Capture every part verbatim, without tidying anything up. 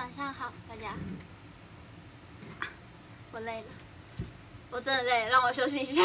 晚上好，大家。我累了，我真的累了，让我休息一下。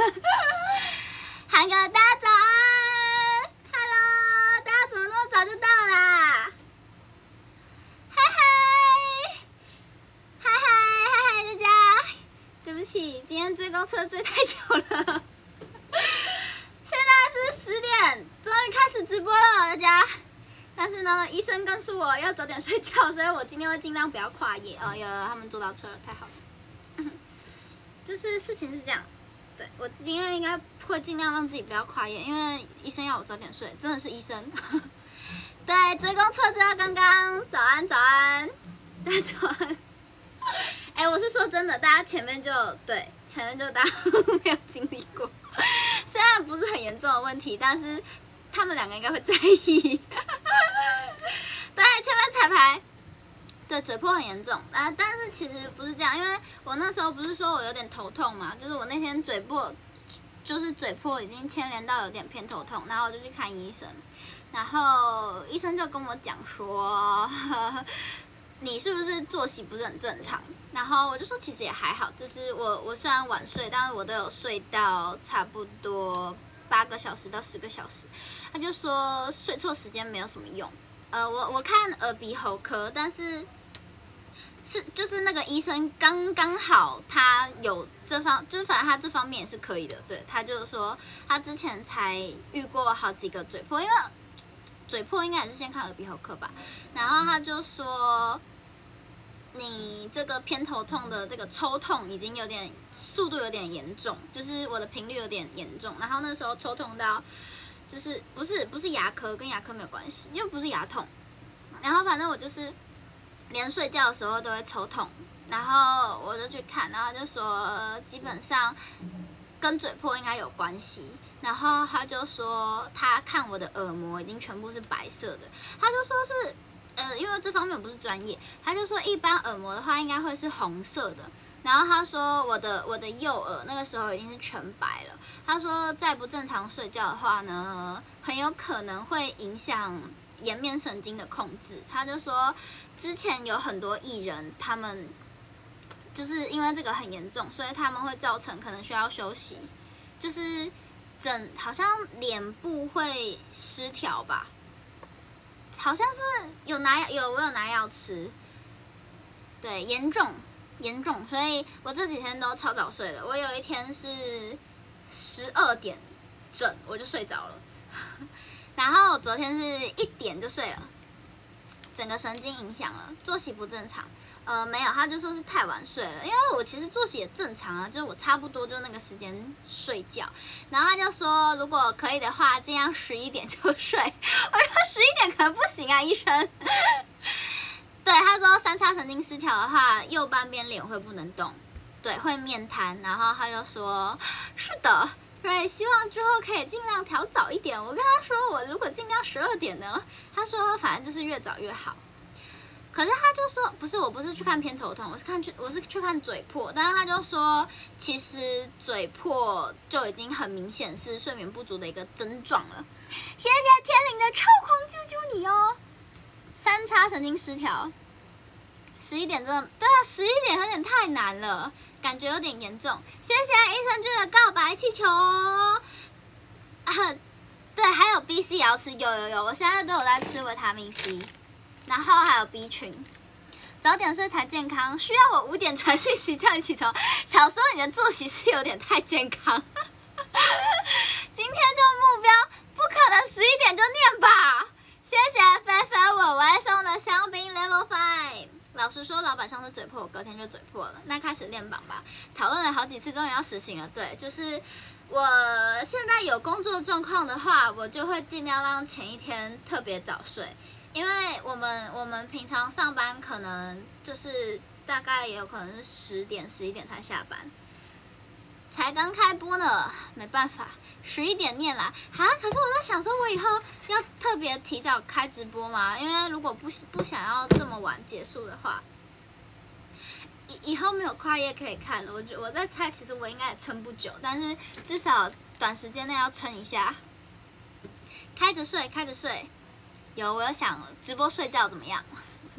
韩哥，大家早安 ，Hello， 大家怎么那么早就到啦？嗨嗨，嗨嗨嗨嗨，大家，对不起，今天追公车追太久了。现在是十点，终于开始直播了，大家。但是呢，医生告诉我要早点睡觉，所以我今天会尽量不要跨夜。哦，有他们坐到车了，太好了。就是事情是这样，对我今天应该会尽量让自己不要跨夜，因为医生要我早点睡，真的是医生。对，追公车就要刚刚，早安早安，大家早安。哎、欸，我是说真的，大家前面就对，前面就大家没有经历过，虽然不是很严重的问题，但是他们两个应该会在意。对，前面彩排，对，嘴破很严重啊，但是其实不是这样，因为我那时候不是说我有点头痛嘛，就是我那天嘴破，就是嘴破已经牵连到有点偏头痛，然后我就去看医生，然后医生就跟我讲说，呵呵你是不是作息不是很正常？然后我就说其实也还好，就是我我虽然晚睡，但是我都有睡到差不多八个小时到十个小时。他就说睡错时间没有什么用。呃，我我看耳鼻喉科，但是是就是那个医生刚刚好他有这方，就是反正他这方面也是可以的。对，他就是说他之前才遇过好几个嘴破，因为嘴破应该也是先看耳鼻喉科吧。然后他就说你这个偏头痛的这个抽痛已经有点速度有点严重，就是我的频率有点严重。然后那时候抽痛到。就是不是不是牙科，跟牙科没有关系，因为不是牙痛。然后反正我就是连睡觉的时候都会抽痛，然后我就去看，然后就说基本上跟嘴破应该有关系。然后他就说他看我的耳膜已经全部是白色的，他就说是呃，因为这方面我不是专业，他就说一般耳膜的话应该会是红色的。然后他说我的我的右耳那个时候已经是全白了。他说再不正常睡觉的话呢，很有可能会影响颜面神经的控制。他就说之前有很多艺人，他们就是因为这个很严重，所以他们会造成可能需要休息，就是整好像脸部会失调吧，好像是有拿有我有拿药吃，对，严重。严重，所以我这几天都超早睡的。我有一天是十二点整我就睡着了，然后我昨天是一点就睡了，整个神经影响了，作息不正常。呃，没有，他就说是太晚睡了，因为我其实作息也正常啊，就是我差不多就那个时间睡觉。然后他就说，如果可以的话，尽量十一点就睡。我说十一点可能不行啊，医生。对，他说三叉神经失调的话，右半边脸会不能动，对，会面瘫。然后他就说，是的，所以希望之后可以尽量调早一点。我跟他说，我如果尽量十二点呢，他说反正就是越早越好。可是他就说，不是，我不是去看偏头痛，我是看去我是去看嘴破。但是他就说，其实嘴破就已经很明显是睡眠不足的一个症状了。谢谢天灵的超狂啾啾你哦。三叉神经失调，十一点真的对啊，十一点有点太难了，感觉有点严重。谢谢益生菌的告白气球哦。啊，对，还有 B C 也要吃，有有有，我现在都有在吃维他命 C， 然后还有 B 群。早点睡才健康，需要我五点传讯息叫你起床。小时候你的作息是有点太健康。今天这个目标不可能十一点就念吧。谢谢菲菲我微送的香槟 Level Five。老实说，老板上次嘴破，我隔天就嘴破了。那开始练榜吧，讨论了好几次，终于要实行了。对，就是我现在有工作状况的话，我就会尽量让前一天特别早睡，因为我们我们平常上班可能就是大概也有可能是十点十一点才下班，才刚开播呢，没办法。十一点念啦，哈！可是我在想说，我以后要特别提早开直播嘛？因为如果不不想要这么晚结束的话，以以后没有跨夜可以看了。我觉我在猜，其实我应该也撑不久，但是至少短时间内要撑一下。开着睡，开着睡。有，我有想直播睡觉怎么样？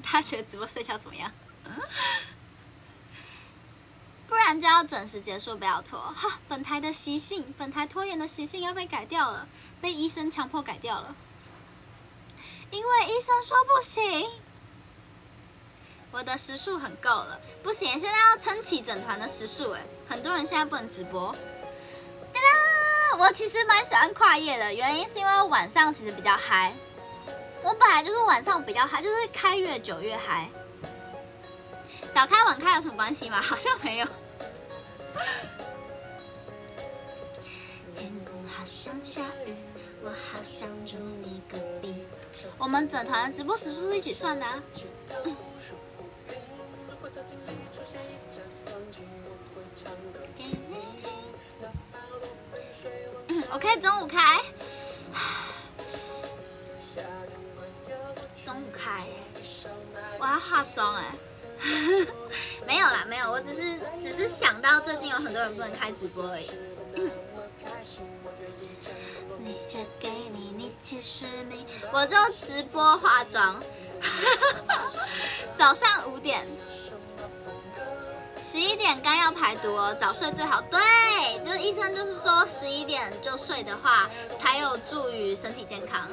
大家觉得直播睡觉怎么样？不然就要准时结束，不要拖。哈，本台的习性，本台拖延的习性要被改掉了，被医生强迫改掉了。因为医生说不行。我的时数很够了，不行，现在要撑起整团的时数哎，很多人现在不能直播。哒哒，我其实蛮喜欢跨夜的，原因是因为晚上其实比较嗨。我本来就是晚上比较嗨，就是开越久越嗨。早开晚开有什么关系吗？好像没有。天空好像下雨，我好想住你隔壁。我们整团的直播时数是一起算的啊。嗯我可以中午开，中午开，我要化妆哎，没有啦，没有，我只是只是想到最近有很多人不能开直播而已。嗯、你写给你，你其实没，我就直播化妆，早上五点。十一点刚要排毒哦，早睡最好。对，就是医生就是说十一点就睡的话，才有助于身体健康。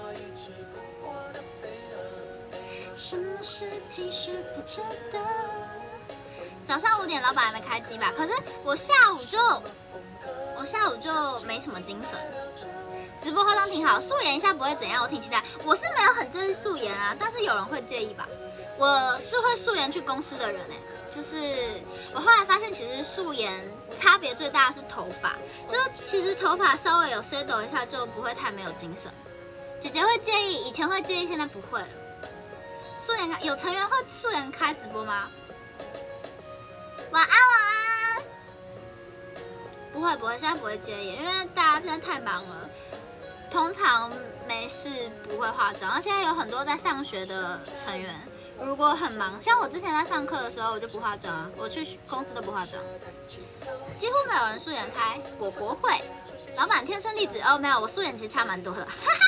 什么事其实不值得。早上五点老板还没开机吧？可是我下午就我下午就没什么精神。直播化妆挺好，素颜一下不会怎样，我挺期待。我是没有很介意素颜啊，但是有人会介意吧？我是会素颜去公司的人哎、欸。就是我后来发现，其实素颜差别最大的是头发，就是其实头发稍微有 settle 一下就不会太没有精神。姐姐会介意，以前会介意，现在不会了。素颜开有成员会素颜开直播吗？晚安晚安。不会不会，现在不会介意，因为大家现在太忙了，通常没事不会化妆，而且有很多在上学的成员。如果很忙，像我之前在上课的时候，我就不化妆啊，我去公司都不化妆，几乎没有人素颜开。果果会，老板天生丽质哦，没有，我素颜其实差蛮多的，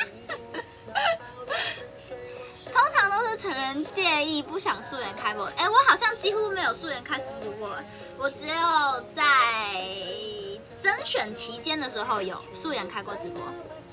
通常都是成人介意不想素颜开播，哎、欸，我好像几乎没有素颜开直播过，我只有在甄选期间的时候有素颜开过直播，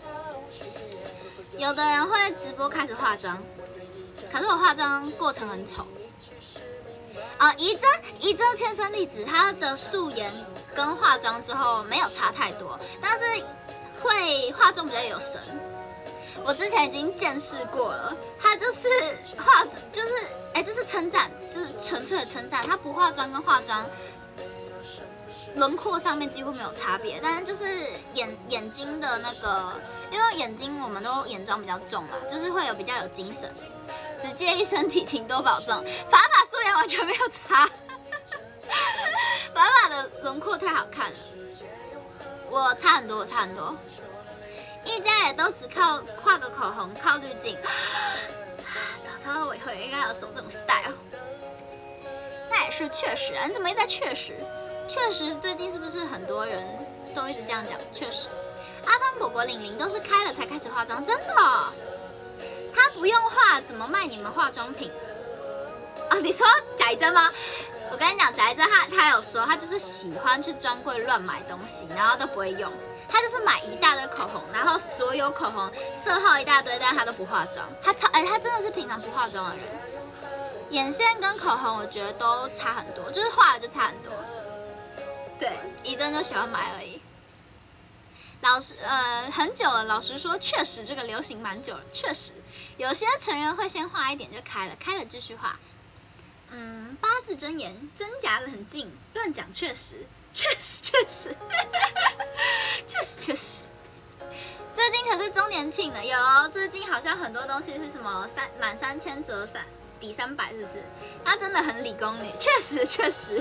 有的人会直播开始化妆。可是我化妆过程很丑啊！怡珍，怡珍天生丽质，她的素颜跟化妆之后没有差太多，但是会化妆比较有神。我之前已经见识过了，她就是化，就是哎，这是称赞，这是纯粹的称赞。她不化妆跟化妆轮廓上面几乎没有差别，但是就是眼眼睛的那个，因为眼睛我们都眼妆比较重嘛，就是会有比较有精神。只介意身体，请多保重。法法素颜完全没有差，法法的轮廓太好看了。我差很多，我差很多。一家也都只靠画个口红，靠滤镜。早知道我以后应该要走这种 style。那也是确实啊，你怎么一直在确实？确实，最近是不是很多人都一直这样讲？确实，阿潘、果果、玲玲都是开了才开始化妆，真的、哦。他不用化，怎么卖你们化妆品？哦，你说贾一真吗？我跟你讲，贾一真他他有说，他就是喜欢去专柜乱买东西，然后都不会用。他就是买一大堆口红，然后所有口红色号一大堆，但他都不化妆。他超哎、欸，他真的是平常不化妆的人。眼线跟口红我觉得都差很多，就是画了就差很多。对，一真就喜欢买而已。老实呃很久了，老实说，确实这个流行蛮久了，确实。有些成员会先画一点就开了，开了继续画。嗯，八字真言，真假冷静，乱讲确实，确实确实，确实确实。最近可是周年庆了，有最近好像很多东西是什么三满三千折三抵三百，是不是？她真的很理工女，确实确实。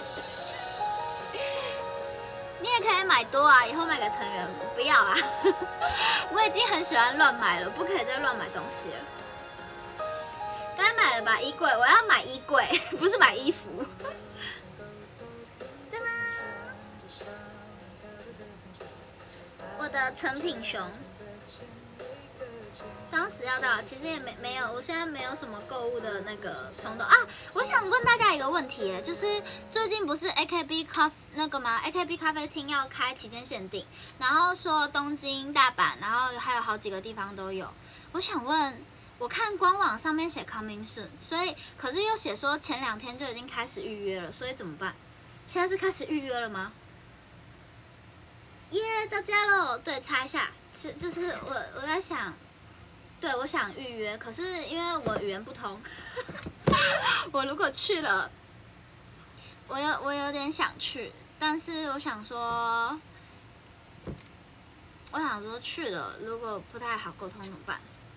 你也可以买多啊，以后卖给成员，不要啊！我已经很喜欢乱买了，不可以再乱买东西了。该买了吧，衣柜，我要买衣柜，不是买衣服。噔噔，我的成品熊， 双十要到了，其实也没没有，我现在没有什么购物的那个冲动啊。我想问大家一个问题，就是最近不是 A K B 咖那个吗 ？A K B 咖啡厅要开期间限定，然后说东京、大阪，然后还有好几个地方都有。我想问，我看官网上面写 coming soon， 所以可是又写说前两天就已经开始预约了，所以怎么办？现在是开始预约了吗？耶，到家喽！对，查一下，是就是我我在想。对，我想预约，可是因为我语言不通，我如果去了，我有我有点想去，但是我想说，我想说去了，如果不太好沟通怎么办？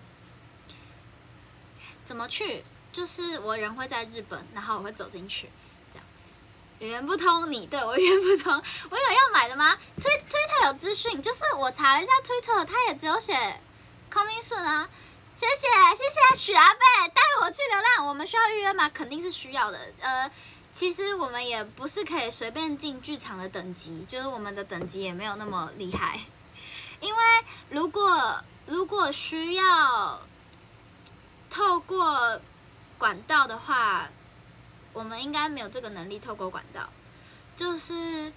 怎么去？就是我人会在日本，然后我会走进去，这样。语言不通，你对我语言不通，我有要买的吗？推 Twitter 有资讯，就是我查了一下 Twitter， 它也只有写。coming soon 啊，谢谢谢谢许阿贝带我去流浪，我们需要预约吗？肯定是需要的。呃，其实我们也不是可以随便进剧场的等级，就是我们的等级也没有那么厉害。因为如果如果需要透过管道的话，我们应该没有这个能力透过管道，就是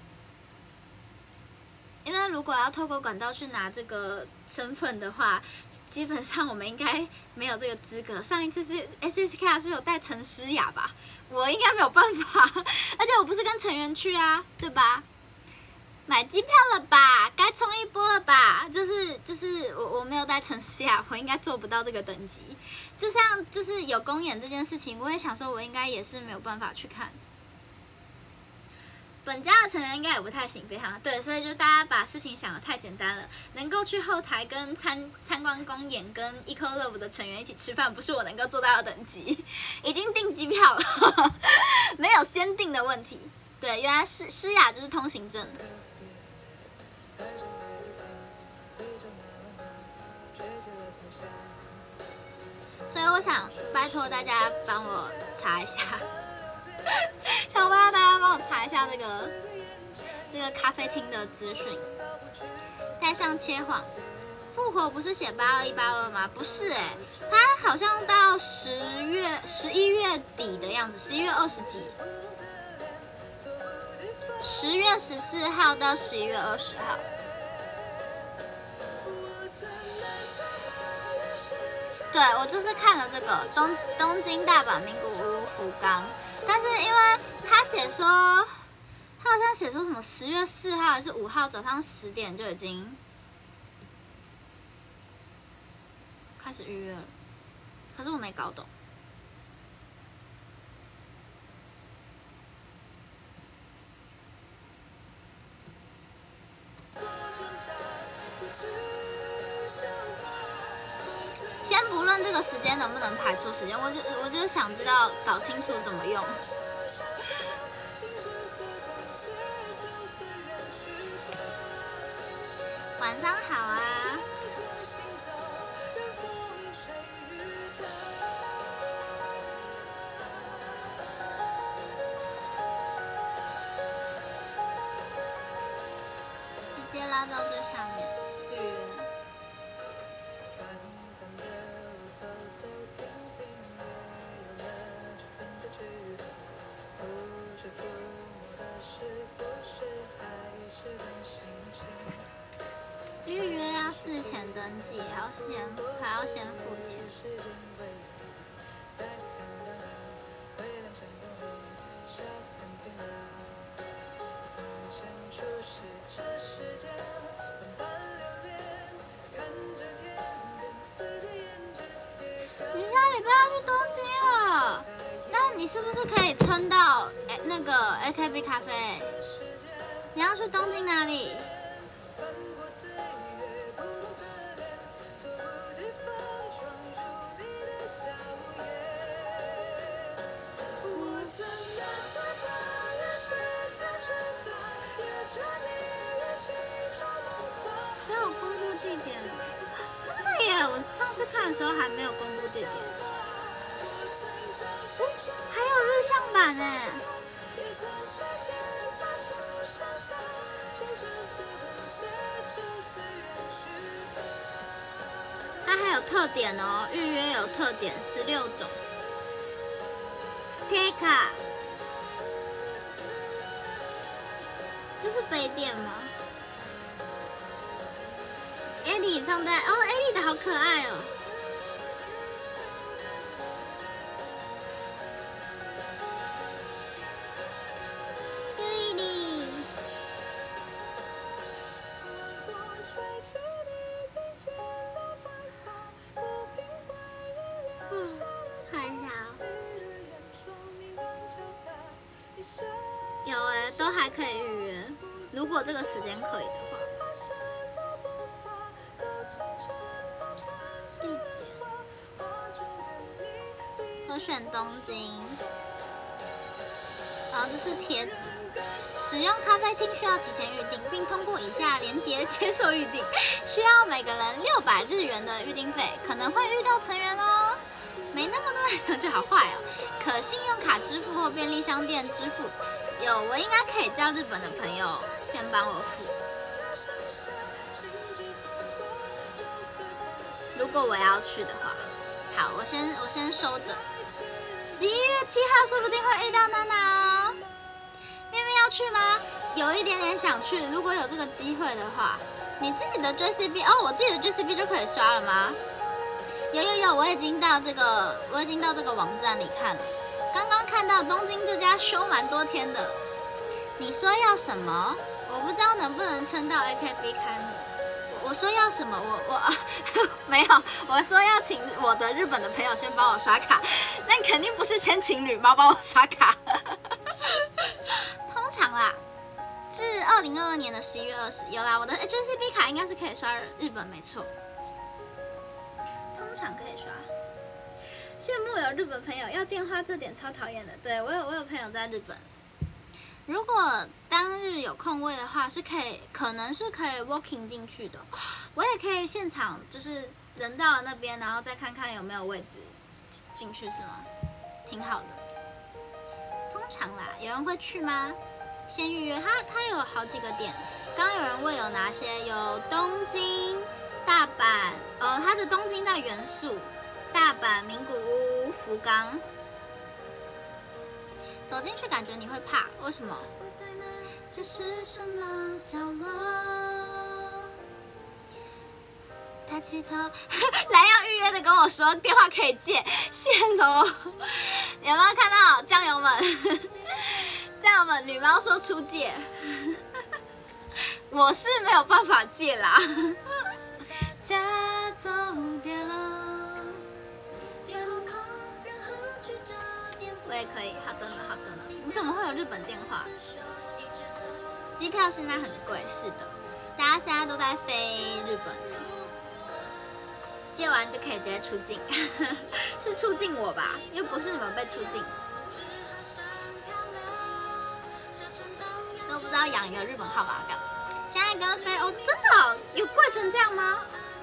因为如果要透过管道去拿这个身份的话。基本上我们应该没有这个资格。上一次是 S S K 是有带陈诗雅吧，我应该没有办法，而且我不是跟成员去啊，对吧？买机票了吧，该冲一波了吧？就是就是我我没有带陈诗雅，我应该做不到这个等级。就像就是有公演这件事情，我也想说，我应该也是没有办法去看。本家的成员应该也不太行，非常对，所以就大家把事情想得太简单了。能够去后台跟参参观公演，跟 Eco Love 的成员一起吃饭，不是我能够做到的等级。已经订机票了，没有先订的问题。对，原来诗诗雅就是通行证。所以我想拜托大家帮我查一下。想帮大家帮我查一下这个这个咖啡厅的资讯。带上切谎，复活不是写八二一八二吗？不是哎、欸，它好像到十月十一月底的样子，十一月二十几，十月十四号到十一月二十号。对，我就是看了这个东东京、大阪、名古屋、福冈。但是因为他写说，他好像写说什么十月四号还是五号早上十点就已经开始预约了，可是我没搞懂。先不论这个时间能不能排出时间，我就我就想知道搞清楚怎么用。晚上好啊！直接拉到最下面预约。预约要事前登记，还要先还要先付钱。你下礼拜要去东京了，那你是不是可以撑到诶那个 A K B 咖啡？你要去东京哪里？都有公布地点，真的耶！我上次看的时候还没有公布地点，哦，还有日向版哎。 它还有特点哦，预约有特点十六种。Steka， 这是杯垫吗 ？Eddie 放在哦 ，Eddie 的好可爱哦。看一下哦，有哎，都还可以预约，如果这个时间可以的话。地点，我选东京。然后这是贴纸，使用咖啡厅需要提前预定，并通过以下连结接受预定，需要每个人六百日元的预定费，可能会遇到成员哦。没那么多人就好坏哦。可信用卡支付或便利商店支付，有我应该可以叫日本的朋友先帮我付。如果我要去的话，好，我先我先收着。十一月七号说不定会遇到娜娜哦。妹妹要去吗？有一点点想去。如果有这个机会的话，你自己的 J C B 哦，我自己的 J C B 就可以刷了吗？有有有，我已经到这个，我已经到这个网站里看了。刚刚看到东京这家休蛮多天的。你说要什么？我不知道能不能撑到 A K B 开幕。我说要什么？我我、啊、没有，我说要请我的日本的朋友先帮我刷卡，那肯定不是先请女猫帮我刷卡。通常啦，至二零二二年的十一月二十，有啦，我的 J C B 卡应该是可以刷日本，没错。通常可以刷。羡慕有日本朋友，要电话这点超讨厌的。对我有我有朋友在日本。如果当日有空位的话，是可以，可能是可以 walking 进去的。我也可以现场，就是人到了那边，然后再看看有没有位置进去，是吗？挺好的。通常啦，有人会去吗？先预约，它它有好几个点。刚刚有人问有哪些，有东京、大阪，呃，它的东京在元素，大阪、名古屋、福冈。走进去感觉你会怕，为什么？这是什么角落？抬起头，来要预约的跟我说电话可以借，谢喽。有没有看到酱油们？酱油们，女猫说出借，我是没有办法借啦。家走掉。我也可以，好的呢，好的呢。你怎么会有日本电话？机票现在很贵，是的，大家现在都在飞日本，借完就可以直接出境，是出境我吧？又不是你们被出境，都不知道养一个日本号码干嘛。现在跟飞欧真的有贵成这样吗？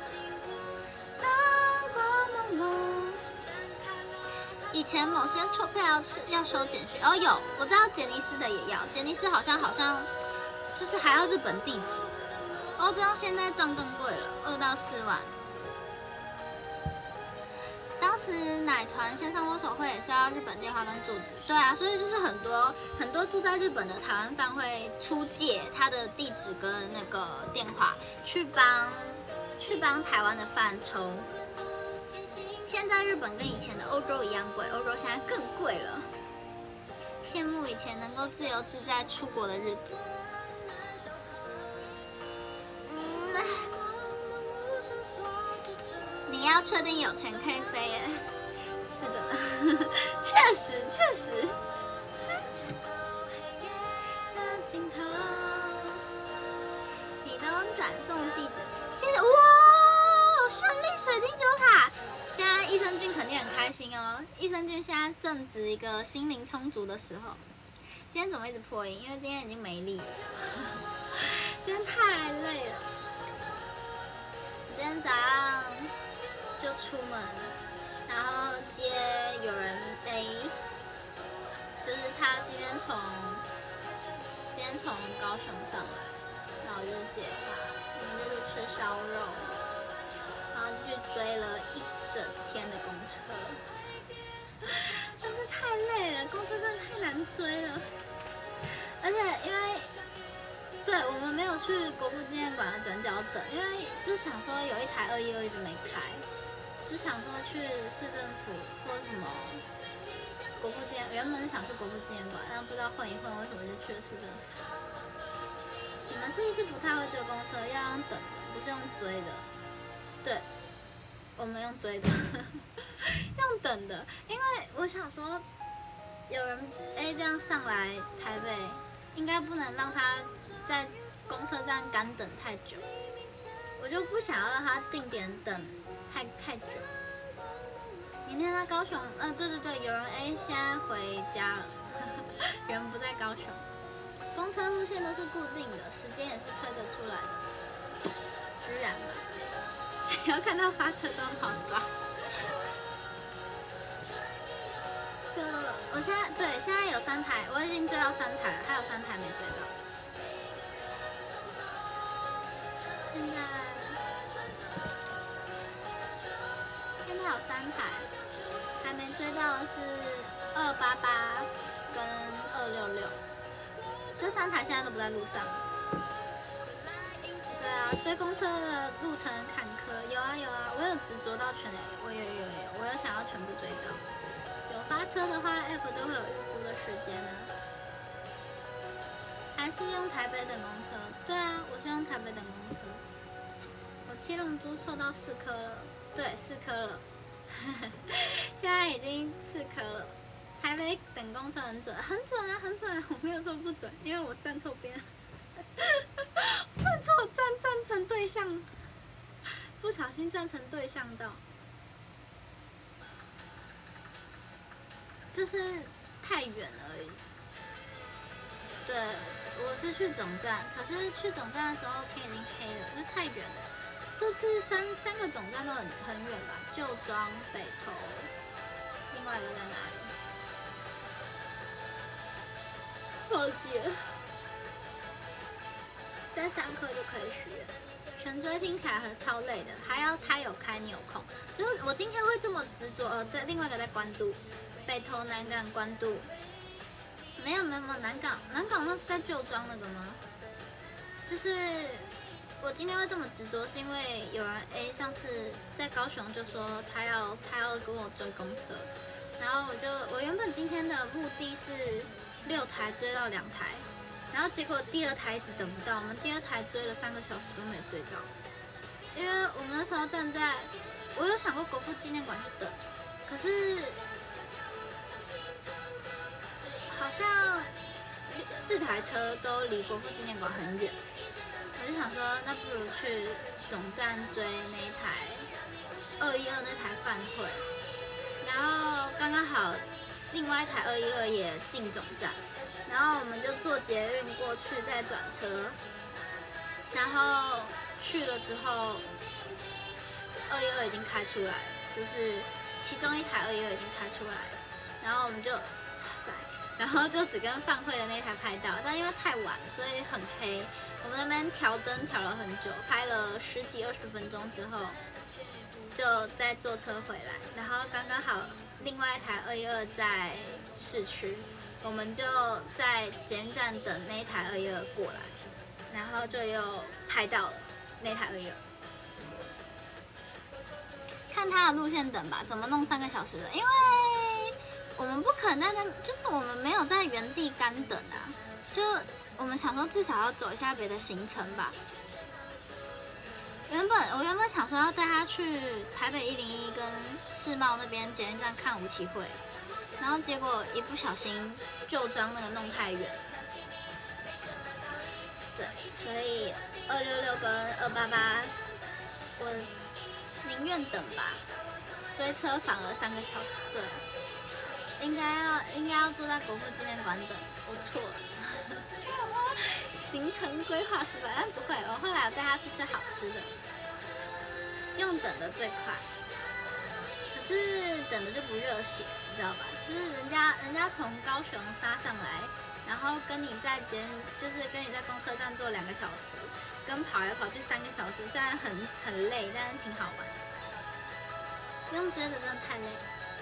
以前某些售票是要收简讯，哦有，我知道杰尼斯的也要，杰尼斯好像好像就是还要日本地址，哦这样现在账更贵了，二到四万。当时奶团线上握手会也是要日本电话跟住址，对啊，所以就是很多很多住在日本的台湾饭会出借他的地址跟那个电话去帮去帮台湾的饭抽。现在日本跟以前的欧洲一样贵，欧洲现在更贵了。羡慕以前能够自由自在出国的日子。嗯，你要确定有钱可以飞耶？是的呢，确实确实。你都转送地址，谢谢哇！顺利水晶酒塔。现在益生菌肯定很开心哦，益生菌现在正值一个心灵充足的时候。今天怎么一直破音？因为今天已经没力了，今天太累了。今天早上就出门，然后接有人飞，就是他今天从今天从高雄上来，然后我就接他，我们就去吃烧肉。 然后就去追了一整天的公车，真是太累了，公车真的太难追了。而且因为，对我们没有去国父纪念馆的转角等，因为就想说有一台二一二一直没开，就想说去市政府或什么国父纪念，原本是想去国父纪念馆，但不知道混一混为什么就去了市政府。你们是不是不太会追公车？要用等的，不是用追的？对，我们用追的，用等的，因为我想说，有人 A 这样上来台北，应该不能让他在公车站干等太久，我就不想要让他定点等太太久。明天在高雄，嗯、呃，对对对，有人 A 现在回家了，人不在高雄。公车路线都是固定的，时间也是推得出来的，居然吧，只要看到发车都很好抓。就我现在对，现在有三台，我已经追到三台了，还有三台没追到。现在现在有三台，还没追到的是二八八跟二六六。这三台现在都不在路上。对啊，追公车的路程很坎坷。有啊有啊，我有执着到全，我有有有，我有想要全部追到。有发车的话 ，App 都会有预估的时间啊。还是用台北等公车？对啊，我是用台北等公车。我七龙珠凑到四颗了，对，四颗了。现在已经四颗了。台北等公车很准，很准啊，很准啊！我没有说不准，因为我站错边，站错站站成对向，不小心站成对向道，就是太远而已。对，我是去总站，可是去总站的时候天已经黑了，因为太远了。这次三三个总站都很很远吧？旧庄、北投，另外一个在哪里？忘记了，再三颗就可以许愿。全追听起来很超累的，还要他有开你有空。就是我今天会这么执着，呃，在另外一个在关渡，北投、南港、关渡。没有没有没有，南港南港那是在旧庄那个吗？就是我今天会这么执着，是因为有人 A 上次在高雄就说他要他要跟我追公车，然后我就我原本今天的目的是。六台追到两台，然后结果第二台一直等不到，我们第二台追了三个小时都没有追到，因为我们那时候站在，我有想过国父纪念馆去等，可是好像四台车都离国父纪念馆很远，我就想说，那不如去总站追那一台二一二那台饭会，然后刚刚好。另外一台二一二也进总站，然后我们就坐捷运过去，再转车，然后去了之后，二一二已经开出来了，就是其中一台二一二已经开出来了，然后我们就哇塞，然后就只跟饭会的那台拍到，但因为太晚，所以很黑，我们那边调灯调了很久，拍了十几二十分钟之后，就再坐车回来，然后刚刚好。另外一台二一二在市区，我们就在捷运站等那一台二一二过来，然后就又拍到了那台二一二。看他的路线等吧，怎么弄三个小时的？因为我们不可能在那，就是我们没有在原地干等啊，就我们想说至少要走一下别的行程吧。原本我原本想说要带他去台北一零一跟世贸那边捷运站看吴奇慧，然后结果一不小心旧庄那个弄太远，对，所以二六六跟二八八，我宁愿等吧，追车反而三个小时，对，应该要应该要坐在国父纪念馆等，我错了。行程规划失败，但不会，我后来我带他去吃好吃的，用等的最快。可是等的就不热血，你知道吧？就是人家人家从高雄杀上来，然后跟你在捷运，就是跟你在公车站坐两个小时，跟跑来跑去三个小时，虽然很很累，但是挺好玩。 用追的真的太累了。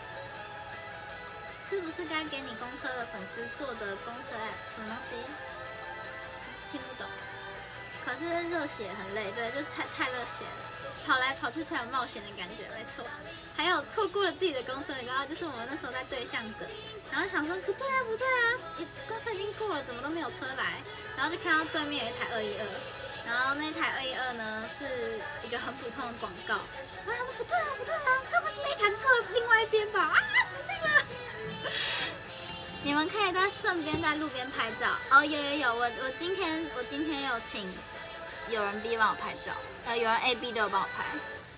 是不是该给你公车的粉丝做的公车 app 什么东西？听不懂。可是热血很累，对，就太太热血了，跑来跑去才有冒险的感觉，没错。还有错过了自己的公车，你知道，就是我们那时候在对向等，然后想说不对啊不对啊，公车已经过了，怎么都没有车来，然后就看到对面有一台二一二，然后那台二一二呢是一个很普通的广告，然后他说不对啊不对啊，该不是那一台车另外一边吧？啊，死定了！你们可以在顺便在路边拍照哦，有有有，我我今天我今天有请有人 B 帮我拍照，呃，有人 A B 都有帮我拍。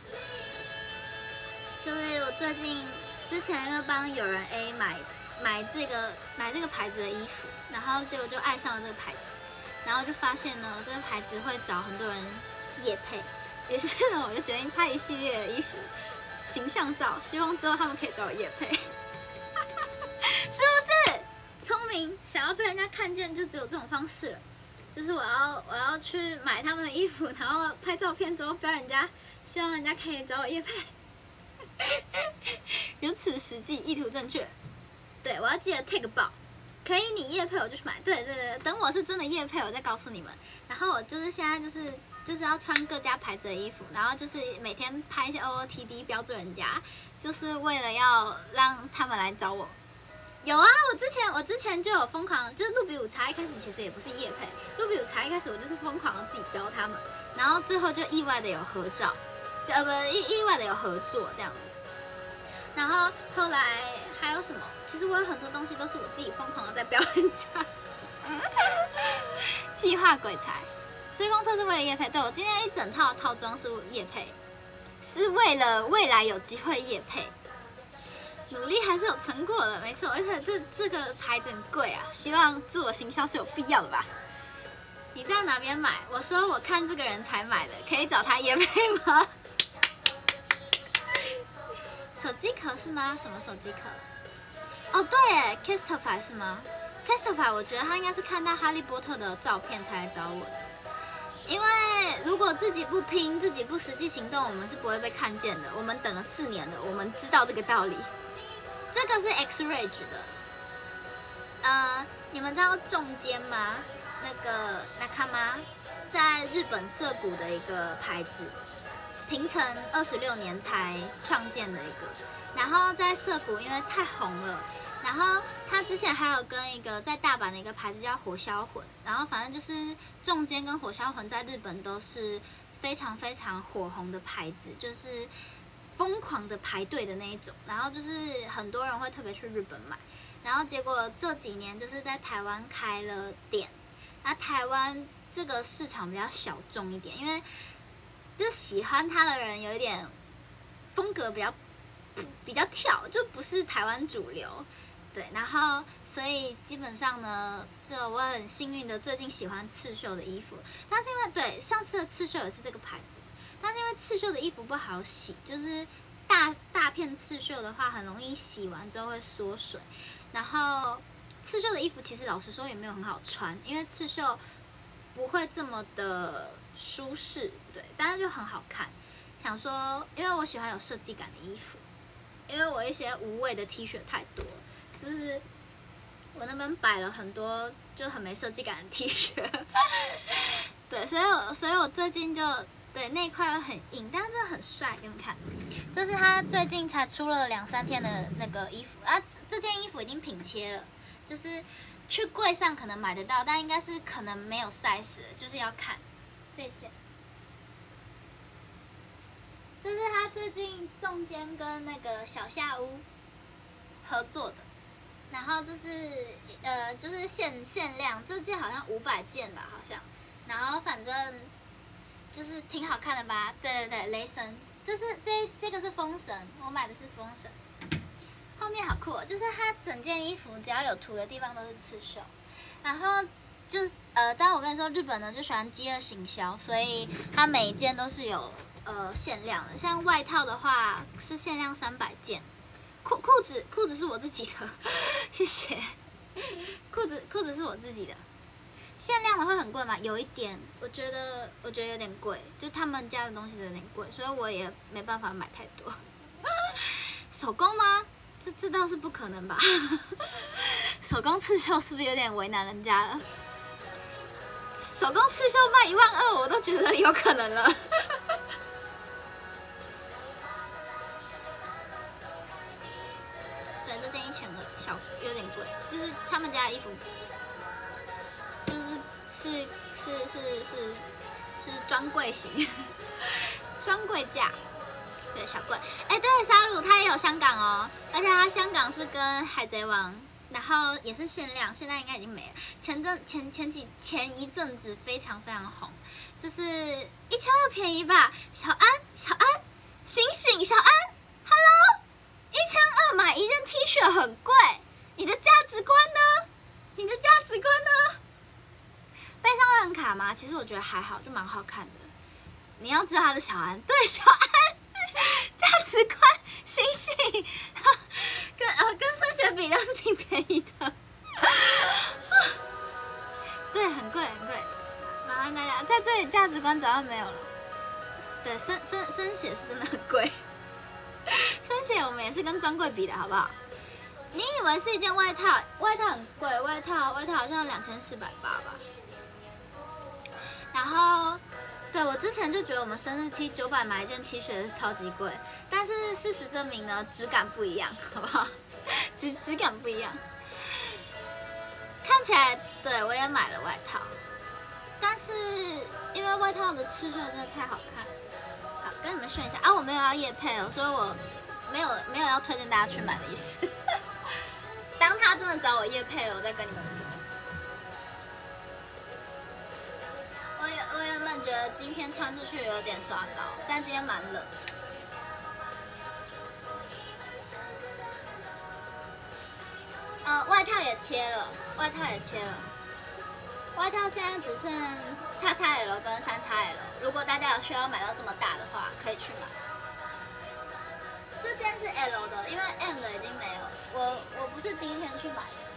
就是我最近之前因为帮有人 A 买买这个买这个牌子的衣服，然后结果就爱上了这个牌子，然后就发现呢这个牌子会找很多人业配，于是呢我就决定拍一系列的衣服形象照，希望之后他们可以找我业配。是不是聪明？想要被人家看见，就只有这种方式。就是我要我要去买他们的衣服，然后拍照片之后标人家，希望人家可以找我业配。如此实际，意图正确。对，我要记得 take 报，可以你业配我就去买。对对对，等我是真的业配，我再告诉你们。然后我就是现在就是就是要穿各家牌子的衣服，然后就是每天拍一些 O O T D 标注人家，就是为了要让他们来找我。有啊，我之前我之前就有疯狂，就是露比午茶一开始其实也不是业配，露比午茶一开始我就是疯狂的自己标他们，然后最后就意外的有合照，呃不意意外的有合作这样子。然后后来还有什么？其实我有很多东西都是我自己疯狂的在标人家。计划鬼才，追公车是为了业配，对我今天一整套套装是业配，是为了未来有机会业配。努力还是有成果的，没错，而且这这个牌子很贵啊，希望自我行销是有必要的吧？你在哪边买？我说我看这个人才买的，可以找他业配吗？手机壳是吗？什么手机壳？哦，对耶 ，Castify 是吗 ？Castify 我觉得他应该是看到哈利波特的照片才来找我的，因为如果自己不拼，自己不实际行动，我们是不会被看见的。我们等了四年了，我们知道这个道理。这个是 X-Rage 的，呃，你们知道中间吗？那个 Nakama 在日本涩谷的一个牌子，平成二十六年才创建的一个。然后在涩谷因为太红了，然后他之前还有跟一个在大阪的一个牌子叫火销魂，然后反正就是中间跟火销魂在日本都是非常非常火红的牌子，就是疯狂的排队的那一种，然后就是很多人会特别去日本买，然后结果这几年就是在台湾开了店，那台湾这个市场比较小众一点，因为就喜欢它的人有一点风格比较比较跳，就不是台湾主流，对，然后所以基本上呢，就我很幸运的最近喜欢刺绣的衣服，但是因为对上次的刺绣也是这个牌子。但是因为刺绣的衣服不好洗，就是大大片刺绣的话，很容易洗完之后会缩水。然后刺绣的衣服其实老实说也没有很好穿，因为刺绣不会这么的舒适，对，但是就很好看。想说，因为我喜欢有设计感的衣服，因为我一些无谓的 T 恤太多，就是我那边摆了很多就很没设计感的 T 恤，对，所以我所以我最近就。对，那一块很硬，但是真的很帅，给你们看。这是他最近才出了两三天的那个衣服啊，这件衣服已经品切了，就是去柜上可能买得到，但应该是可能没有 size， 就是要看。这件，这是他最近中间跟那个小夏屋合作的，然后这是呃就是限限量，这件好像五百件吧，好像，然后反正。就是挺好看的吧？对对对，雷神，这是这这个是风神，我买的是风神。后面好酷哦，就是它整件衣服只要有图的地方都是刺绣，然后就是呃，但我跟你说，日本呢就喜欢饥饿行销，所以它每一件都是有呃限量的。像外套的话是限量三百件，裤裤子裤子是我自己的，谢谢。裤子裤子是我自己的。限量的会很贵吗？有一点，我觉得我觉得有点贵，就他们家的东西有点贵，所以我也没办法买太多。 手工吗？这这倒是不可能吧？手工刺绣是不是有点为难人家了？手工刺绣卖一万二，我都觉得有可能了。对，这件一千二，小有点贵，就是他们家的衣服，就是是是是是是专柜型，专柜价。对，小贵。哎，对，沙鲁它也有香港哦，而且它香港是跟海贼王，然后也是限量，现在应该已经没了。前阵前前几前一阵子非常非常红，就是一千二便宜吧？小安小安，醒醒，小安 ，Hello， 一千二买一件 T 恤很贵，你的价值观呢？你的价值观呢？背上会很卡吗？其实我觉得还好，就蛮好看的。你要知道他是小安，对，小安。价值观，醒醒，跟呃跟升学比倒是挺便宜的，对，很贵很贵，麻烦大家在这里价值观早就没有了。对，升升升血是真的很贵，升血我们也是跟专柜比的好不好？你以为是一件外套，外套很贵，外套外套好像两千四百八吧，然后。对，我之前就觉得我们生日 T 九百买一件 T 恤是超级贵，但是事实证明呢，质感不一样，好不好？质质感不一样。看起来，对我也买了外套，但是因为外套的刺绣真的太好看，好跟你们炫一下啊！我没有要业配哦，所以我没有没有要推荐大家去买的意思。当他真的找我业配了，我再跟你们说。我原我原本觉得今天穿出去有点刷到，但今天蛮冷。呃，外套也切了，外套也切了，外套现在只剩 X X L 跟 三 X L， 如果大家有需要买到这么大的话，可以去买。这件是 L 的，因为 M 的已经没有，我我不是第一天去买的。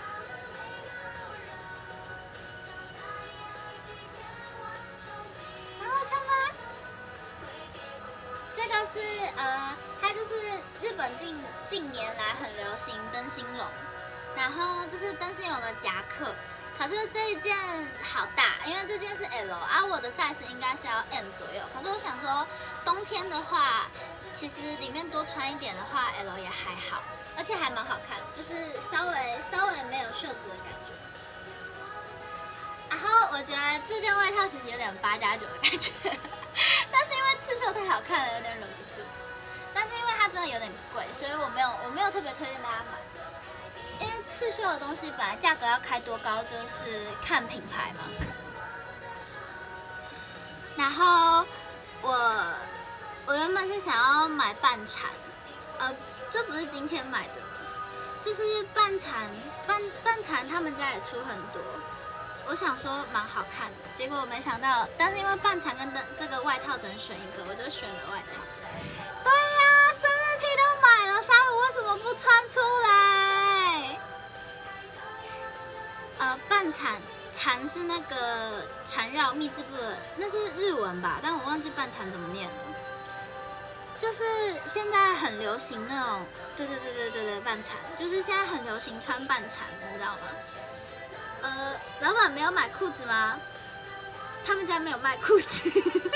这个是呃，它就是日本近近年来很流行灯芯绒，然后这是灯芯绒的夹克，可是这一件好大，因为这件是 L 啊，我的 size 应该是要 M 左右，可是我想说冬天的话，其实里面多穿一点的话 L 也还好，而且还蛮好看，就是稍微稍微没有袖子的感觉。然后我觉得这件外套其实有点八加九的感觉。但是因为刺绣太好看了，有点忍不住。但是因为它真的有点贵，所以我没有我没有特别推荐大家买。因为刺绣的东西本来价格要开多高，就是看品牌嘛。然后我我原本是想要买半缠，呃，这不是今天买的，就是半缠半半缠他们家也出很多。我想说蛮好看的，结果我没想到，但是因为半长跟这个外套只能选一个，我就选了外套。对呀、啊，生日 T 都买了，沙鲁为什么不穿出来？呃，半缠缠是那个缠绕密字部的，那是日文吧？但我忘记半缠怎么念了。就是现在很流行那种，对对对对对对，半缠，就是现在很流行穿半缠，你知道吗？呃，老板没有买裤子吗？他们家没有卖裤子，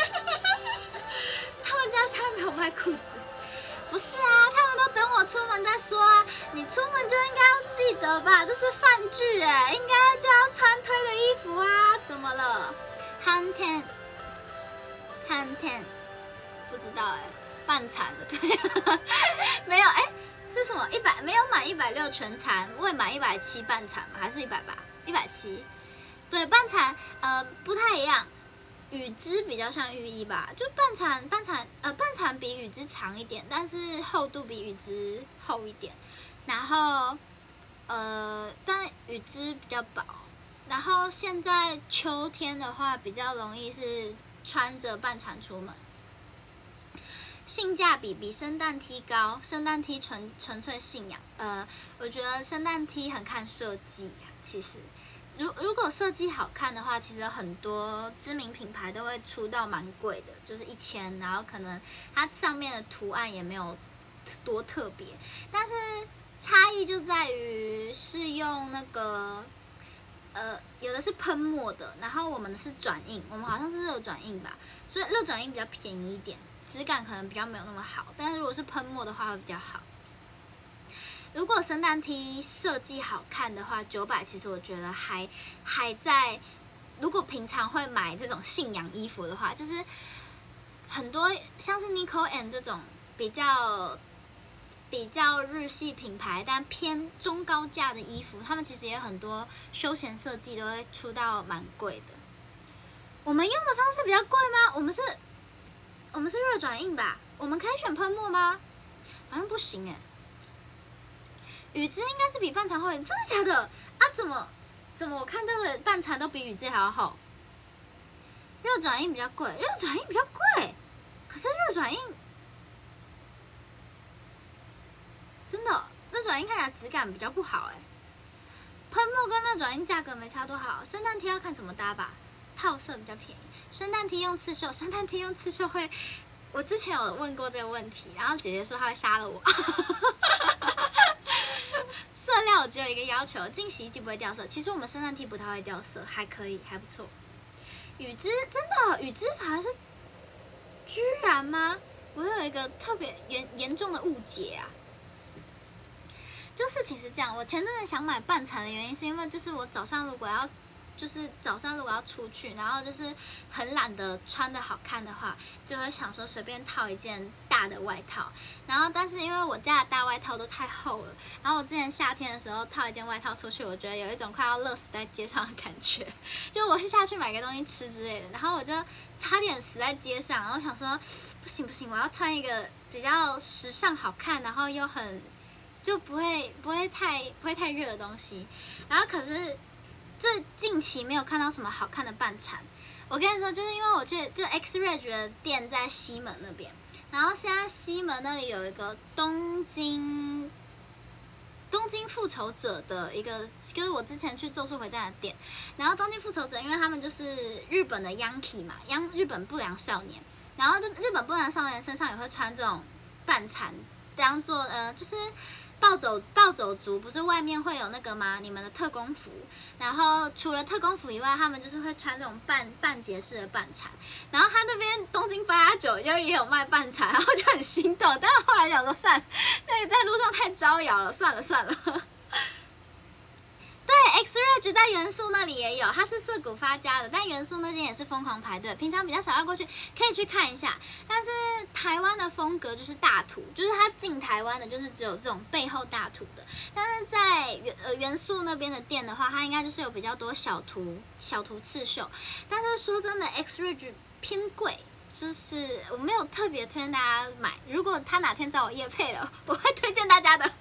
他们家现在没有卖裤子。不是啊，他们都等我出门再说啊。你出门就应该要记得吧，这是饭剧哎，应该就要穿推的衣服啊。怎么了 ？Han Ten Han Ten 不知道哎，半残的对、啊，没有哎，是什么？一百没有满一百六全残，未满一百七半残吗？还是一百八？一百七，对，半残呃不太一样，羽织比较像浴衣吧，就半残半残呃半残比羽织长一点，但是厚度比羽织厚一点，然后呃但羽织比较薄，然后现在秋天的话比较容易是穿着半残出门。性价比比圣诞 T 高，圣诞 T 纯纯粹信仰。呃，我觉得圣诞 T 很看设计呀、啊。其实，如如果设计好看的话，其实很多知名品牌都会出到蛮贵的，就是一千，然后可能它上面的图案也没有多特别，但是差异就在于是用那个。呃，有的是喷墨的，然后我们的是转印，我们好像是热转印吧，所以热转印比较便宜一点，质感可能比较没有那么好，但是如果是喷墨的话会比较好。如果圣诞 T 设计好看的话，九百其实我觉得还还在。如果平常会买这种信仰衣服的话，就是很多像是 Nico and 这种比较。比较日系品牌，但偏中高价的衣服，他们其实也有很多休闲设计都会出到蛮贵的。我们用的方式比较贵吗？我们是，我们是热转印吧？我们可以选喷墨吗？好像不行哎。羽织应该是比半长厚一点，真的假的？啊，怎么怎么我看到的半长都比羽织还要厚？热转印比较贵，热转印比较贵，可是热转印。真的，热转印看起来质感比较不好哎。喷墨跟热转印价格没差多少，圣诞 T 要看怎么搭吧，套色比较便宜。圣诞 T 用刺绣，圣诞 T 用刺绣会，我之前有问过这个问题，然后姐姐说她会杀了我。色料我只有一个要求，进洗衣机不会掉色。其实我们圣诞 T 不太会掉色，还可以，还不错。羽织真的，羽织反而是居然吗？我有一个特别严严重的误解啊。就事情是这样，我前阵子想买半产的原因是因为就是我早上如果要，就是早上如果要出去，然后就是很懒得穿的好看的话，就会想说随便套一件大的外套。然后但是因为我家的大外套都太厚了，然后我之前夏天的时候套一件外套出去，我觉得有一种快要热死在街上的感觉。就我是下去买个东西吃之类的，然后我就差点死在街上，然后想说不行不行，我要穿一个比较时尚好看，然后又很。就不会不会太不会太热的东西，然后可是这近期没有看到什么好看的半产。我跟你说，就是因为我去就 X Rage 的店在西门那边，然后现在西门那里有一个东京东京复仇者的一个，就是我之前去咒术回战的店，然后东京复仇者因为他们就是日本的 Yankee 嘛，央日本不良少年，然后日本不良少年身上也会穿这种半产，当做呃就是。暴走暴走族不是外面会有那个吗？你们的特工服，然后除了特工服以外，他们就是会穿这种半半截式的半产。然后他那边东京八加九又也有卖半产，然后就很心动。但是后来想说算了，那个在路上太招摇了，算了算了。对 ，X Rage 在元素那里也有，它是涩谷发家的，但元素那间也是疯狂排队，平常比较少要过去，可以去看一下。但是台湾的风格就是大图，就是它进台湾的，就是只有这种背后大图的。但是在元呃元素那边的店的话，它应该就是有比较多小图小图刺绣。但是说真的 ，X Rage 偏贵。就是我没有特别推荐大家买，如果他哪天找我业配了，我会推荐大家的。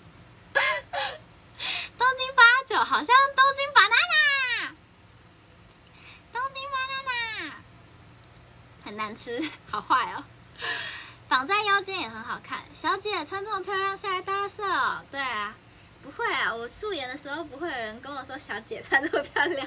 东京八九好像东京 banana， 东京 banana 很难吃，好坏哦。绑在腰间也很好看，小姐穿这么漂亮下来倒垃圾哦。对啊，不会啊，我素颜的时候不会有人跟我说小姐穿这么漂亮。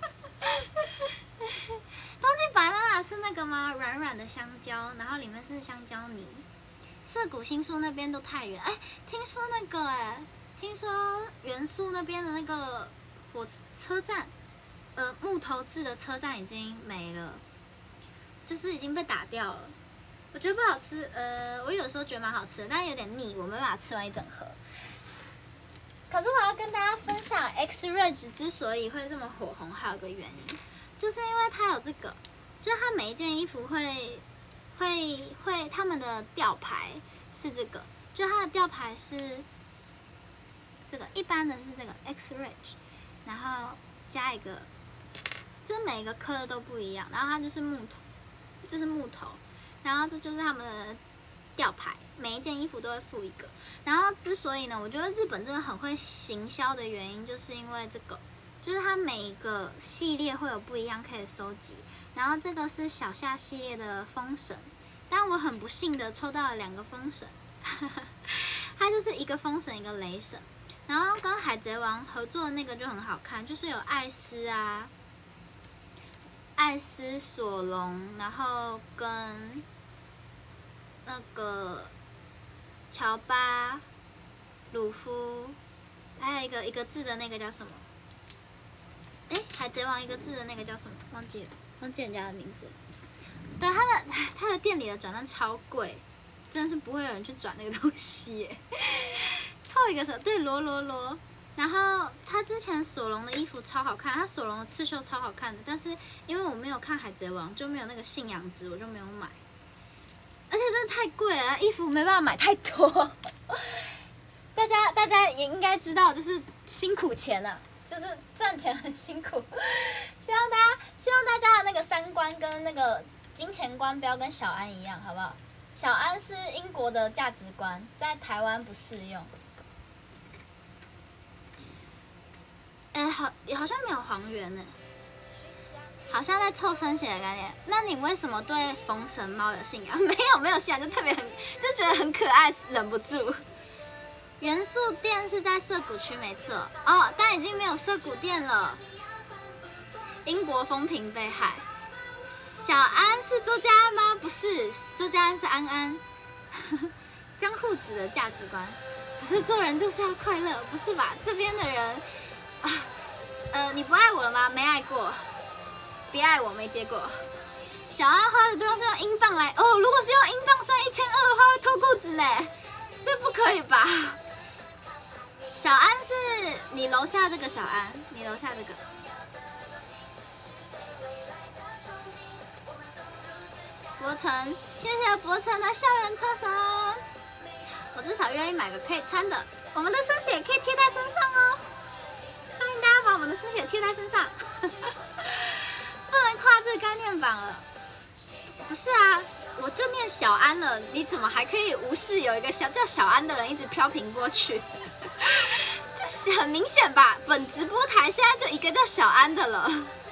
东京 banana 是那个吗？软软的香蕉，然后里面是香蕉泥。涩谷新宿那边都太远，哎，听说那个哎。听说元素那边的那个火车站，呃，木头制的车站已经没了，就是已经被打掉了。我觉得不好吃，呃，我有时候觉得蛮好吃的，但有点腻，我没办法吃完一整盒。可是我要跟大家分享 X Rage 之所以会这么火红，还有个原因，就是因为它有这个，就是它每一件衣服会会会他们的吊牌是这个，就它的吊牌是。这个一般的是这个 X Rage， 然后加一个，这每一个刻的都不一样，然后它就是木头，这是木头，然后这就是他们的吊牌，每一件衣服都会附一个。然后之所以呢，我觉得日本真的很会行销的原因，就是因为这个，就是它每一个系列会有不一样可以收集。然后这个是小夏系列的风神，但我很不幸的抽到了两个风神，它就是一个风神一个雷神。然后跟海贼王合作的那个就很好看，就是有艾斯啊，艾斯索隆，然后跟那个乔巴、鲁夫，还有一个一个字的那个叫什么？哎，海贼王一个字的那个叫什么？忘记了，忘记人家的名字。对，他的他的店里的转蛋超贵，真的是不会有人去转那个东西耶。凑一个手，对，罗罗罗。然后他之前索隆的衣服超好看，他索隆的刺绣超好看的，但是因为我没有看海贼王，就没有那个信仰值，我就没有买。而且真的太贵了，衣服没办法买太多。大家大家也应该知道，就是辛苦钱啊，就是赚钱很辛苦。希望大家希望大家的那个三观跟那个金钱观不要跟小安一样，好不好？小安是英国的价值观，在台湾不适用。哎，好，好像没有黄猿呢，好像在凑生血的概念。那你为什么对封神猫有信仰？没有，没有信仰，就特别很，就觉得很可爱，忍不住。元素店是在涩谷区，没错哦，但已经没有涩谷店了。英国风评被害。小安是周家安吗？不是，周家安是安安。江户子的价值观，可是做人就是要快乐，不是吧？这边的人。啊，呃，你不爱我了吗？没爱过，别爱我，没结果。小安花的对象是用英镑来哦，如果是用英镑算一千二的话，会脱裤子呢，这不可以吧？小安是你楼下这个小安，你楼下这个。博成，谢谢博成的校园车神，我至少愿意买个可以穿的，我们的生写可以贴在身上哦。欢迎大家把我们的生写贴在身上，不能跨这概念榜了。不是啊，我就念小安了，你怎么还可以无视有一个小叫小安的人一直飘屏过去？就是很明显吧，本直播台现在就一个叫小安的了。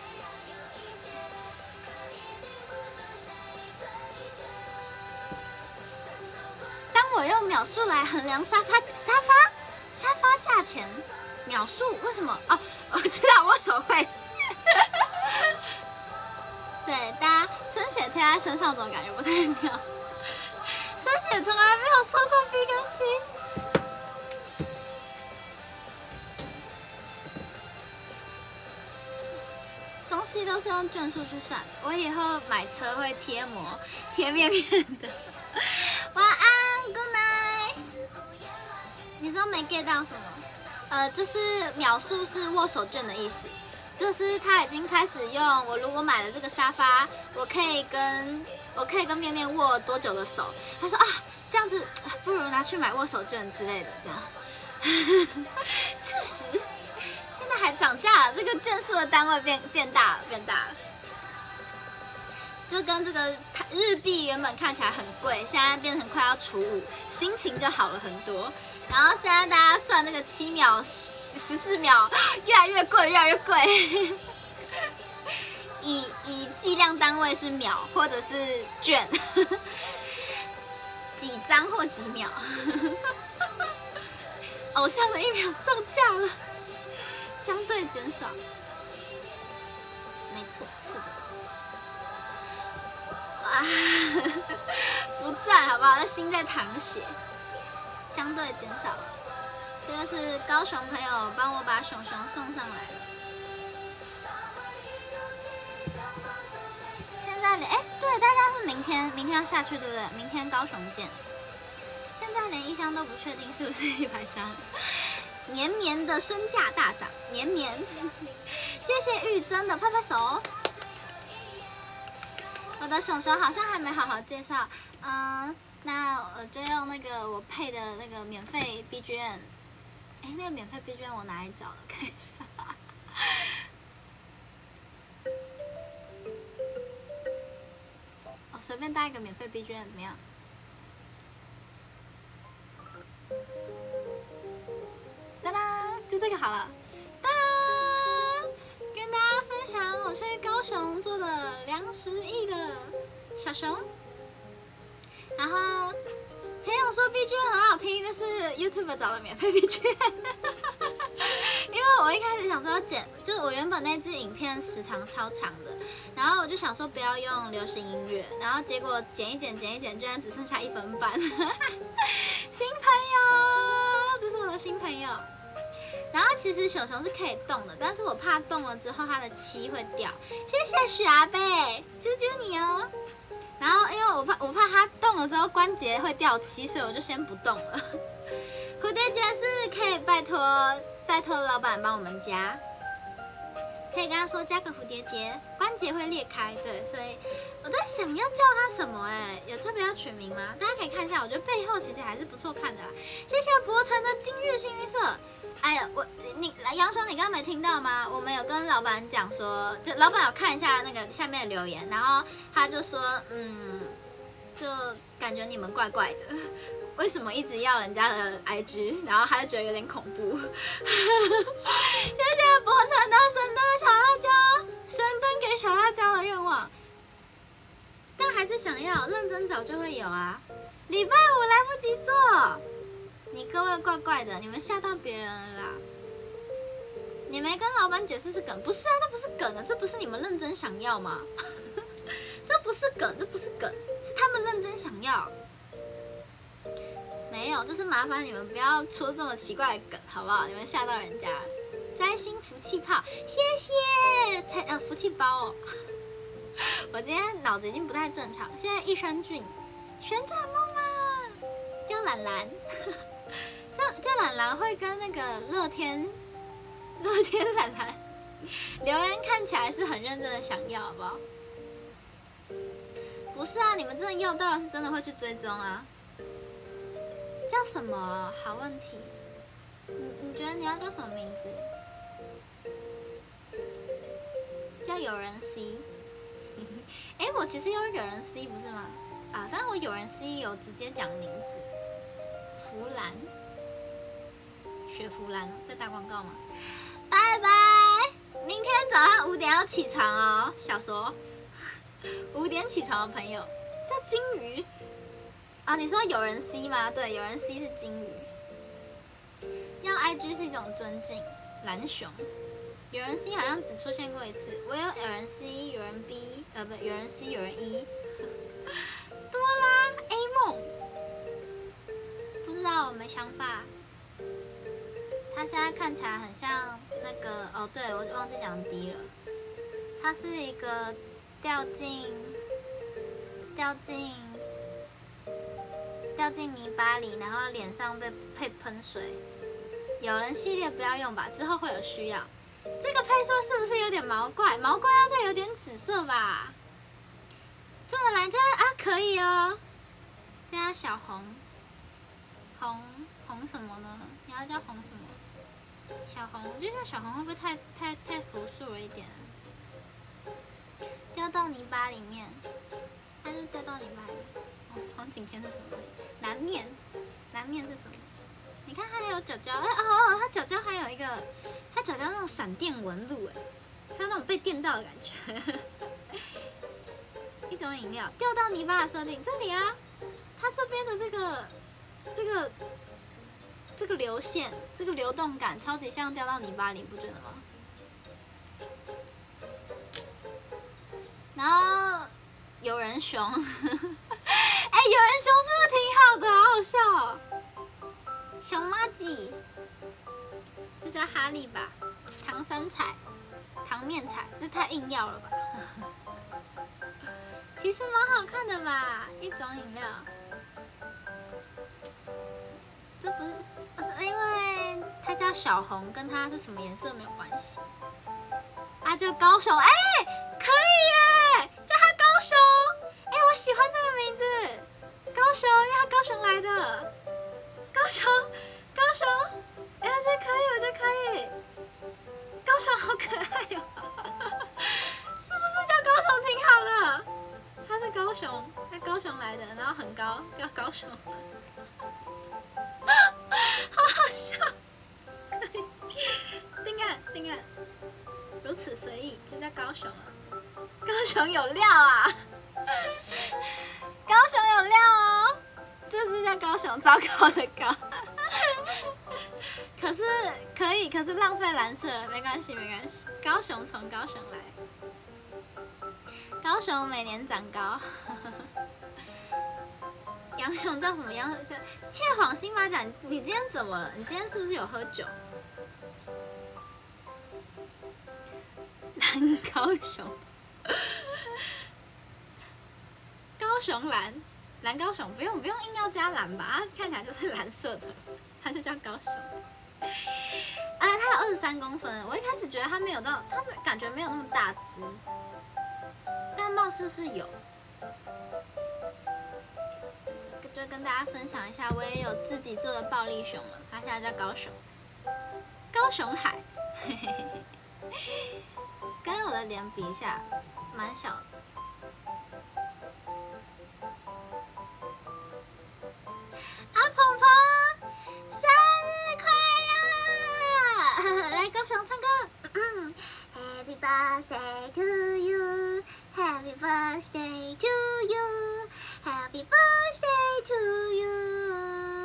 当我用秒数来衡量沙发沙发沙发价钱。秒数为什么？哦，我知道握手会。对，大家生血贴在身上总感觉不太妙。生血从来没有收过 B 跟 C。东西都是用卷数去算，我以后买车会贴膜，贴面面的。晚安 ，Good night。你说没 get 到什么？呃，就是秒数是握手券的意思，就是他已经开始用。我如果买了这个沙发，我可以跟我可以跟面面握多久的手？他说啊，这样子不如拿去买握手券之类的，这样。确实，现在还涨价了，这个件数的单位变变大了，变大了。就跟这个日币原本看起来很贵，现在变成快要除五，心情就好了很多。然后现在大家算那个七秒、十四秒，越来越贵，越来越贵。以以计量单位是秒或者是卷，几张或几秒。偶像的一秒涨价了，相对减少。没错，是的。啊，不赚好不好？那心在淌血。相对减少，这个是高雄朋友帮我把熊熊送上来了。现在连哎，对，大家是明天明天要下去对不对？明天高雄见。现在连一箱都不确定是不是一百张，绵绵的身价大涨，绵绵。谢谢玉珍的拍拍手。我的熊熊好像还没好好介绍，嗯。那我就用那个我配的那个免费 B G M， 哎，那个免费 B G M 我哪里找的？看一下。哦，随便搭一个免费 B G M 怎么样？哒啦，就这个好了。哒啦，跟大家分享我去高雄做的两十亿的小熊。然后朋友说 B G M 很好听，但是 YouTube 找了免费 B G M， 因为我一开始想说要剪，就是我原本那支影片时长超长的，然后我就想说不要用流行音乐，然后结果剪一剪剪一剪，居然只剩下一分半， 新朋友，这是我的新朋友。然后其实熊熊是可以动的，但是我怕动了之后它的漆会掉。谢谢许阿贝，啾啾你哦。然后因为我怕我怕它动了之后关节会掉漆，所以我就先不动了。蝴蝶结是可以拜托拜托老板帮我们加，可以跟他说加个蝴蝶结，关节会裂开。对，所以我在想要叫它什么哎、欸，有特别要取名吗？大家可以看一下，我觉得背后其实还是不错看的啦。谢谢博成的今日幸运色。哎呀，我你杨雄，你刚刚没听到吗？我们有跟老板讲说，就老板有看一下那个下面的留言，然后他就说，嗯，就感觉你们怪怪的，为什么一直要人家的 I G？ 然后他就觉得有点恐怖。谢谢博成的神灯的小辣椒，神灯给小辣椒的愿望，但还是想要认真找就会有啊。礼拜五来不及做。你各位怪怪的，你们吓到别人了啦！你没跟老板解释是梗，不是啊，这不是梗啊，这不是你们认真想要吗？这不是梗，这不是梗，是他们认真想要。没有，就是麻烦你们不要出这么奇怪的梗，好不好？你们吓到人家了。摘星福气泡，谢谢，才呃福气包哦。我今天脑子已经不太正常，现在益生菌，旋转木马，叫兰兰。这这懒懒会跟那个乐天乐天懒懒留言看起来是很认真的想要，好不好？不是啊，你们真的要到了是真的会去追踪啊。叫什么？好问题。你你觉得你要叫什么名字？叫有人 C。哎，我其实有有人 C 不是吗？啊，但我有人 C 有直接讲名字。弗兰。学弗兰在打广告吗？拜拜！明天早上五点要起床哦，小说。五点起床的朋友叫金鱼啊？你说有人 C 吗？对，有人 C 是金鱼。要 I G 是一种尊敬。蓝熊，有人 C 好像只出现过一次。我有有人 C， 有人 B， 呃不，有人 C， 有人 E。多啦 A 梦，不知道我没想法。它现在看起来很像那个哦，对我忘记讲 D 了。它是一个掉进掉进掉进泥巴里，然后脸上被配喷水。有人系列不要用吧，之后会有需要。这个配色是不是有点毛怪？毛怪要再有点紫色吧？这么蓝就啊可以哦。加小红，红红什么呢？你要叫红什么？小红，我觉得小红会不会太太太朴素了一点、啊？掉到泥巴里面，它就掉到泥巴里面。哦，红景天是什么？南面，南面是什么？你看它还有角角，哎哦哦，它角角还有一个，它角角那种闪电纹路，哎，还有那种被电到的感觉。一种饮料掉到泥巴的设定，这里啊，它这边的这个这个。这个流线，这个流动感，超级像掉到泥巴里，不觉得吗？然后有人熊，哎、欸，有人熊是不是挺好的？好好笑哦。熊妈鸡，这叫哈利吧？糖三彩，糖面彩，这太硬要了吧？其实蛮好看的吧，一种饮料。这不是，因为它叫小红，跟它是什么颜色没有关系。啊，就高雄，哎、欸，可以耶，叫它高雄。哎、欸，我喜欢这个名字，高雄，因为它高雄来的。高雄，高雄，哎、欸，我觉得可以，我觉得可以。高雄好可爱哦，是不是叫高雄挺好的？它是高雄，它高雄来的，然后很高，叫高雄。好好笑，可以，定案定案，如此随意就叫高雄了。高雄有料啊，高雄有料哦，这是叫高雄，糟糕的高。可是可以，可是浪费蓝色了，没关系没关系。高雄从高雄来，高雄每年长高。 杨雄叫什么杨？切谎新马甲，你今天怎么了？你今天是不是有喝酒？蓝高雄，高雄蓝，蓝高雄不用不用硬要加蓝吧，它看起来就是蓝色的，它就叫高雄。啊，它有二十三公分，我一开始觉得它没有到，它感觉没有那么大只，但貌似是有。就跟大家分享一下，我也有自己做的暴力熊了，它现在叫高雄，高雄海，嘿嘿嘿嘿，跟我的脸比一下，蛮小的。啊，鹏鹏，生日快乐！来，高雄唱歌。Happy birthday to you, Happy birthday to you, Happy birthday to you,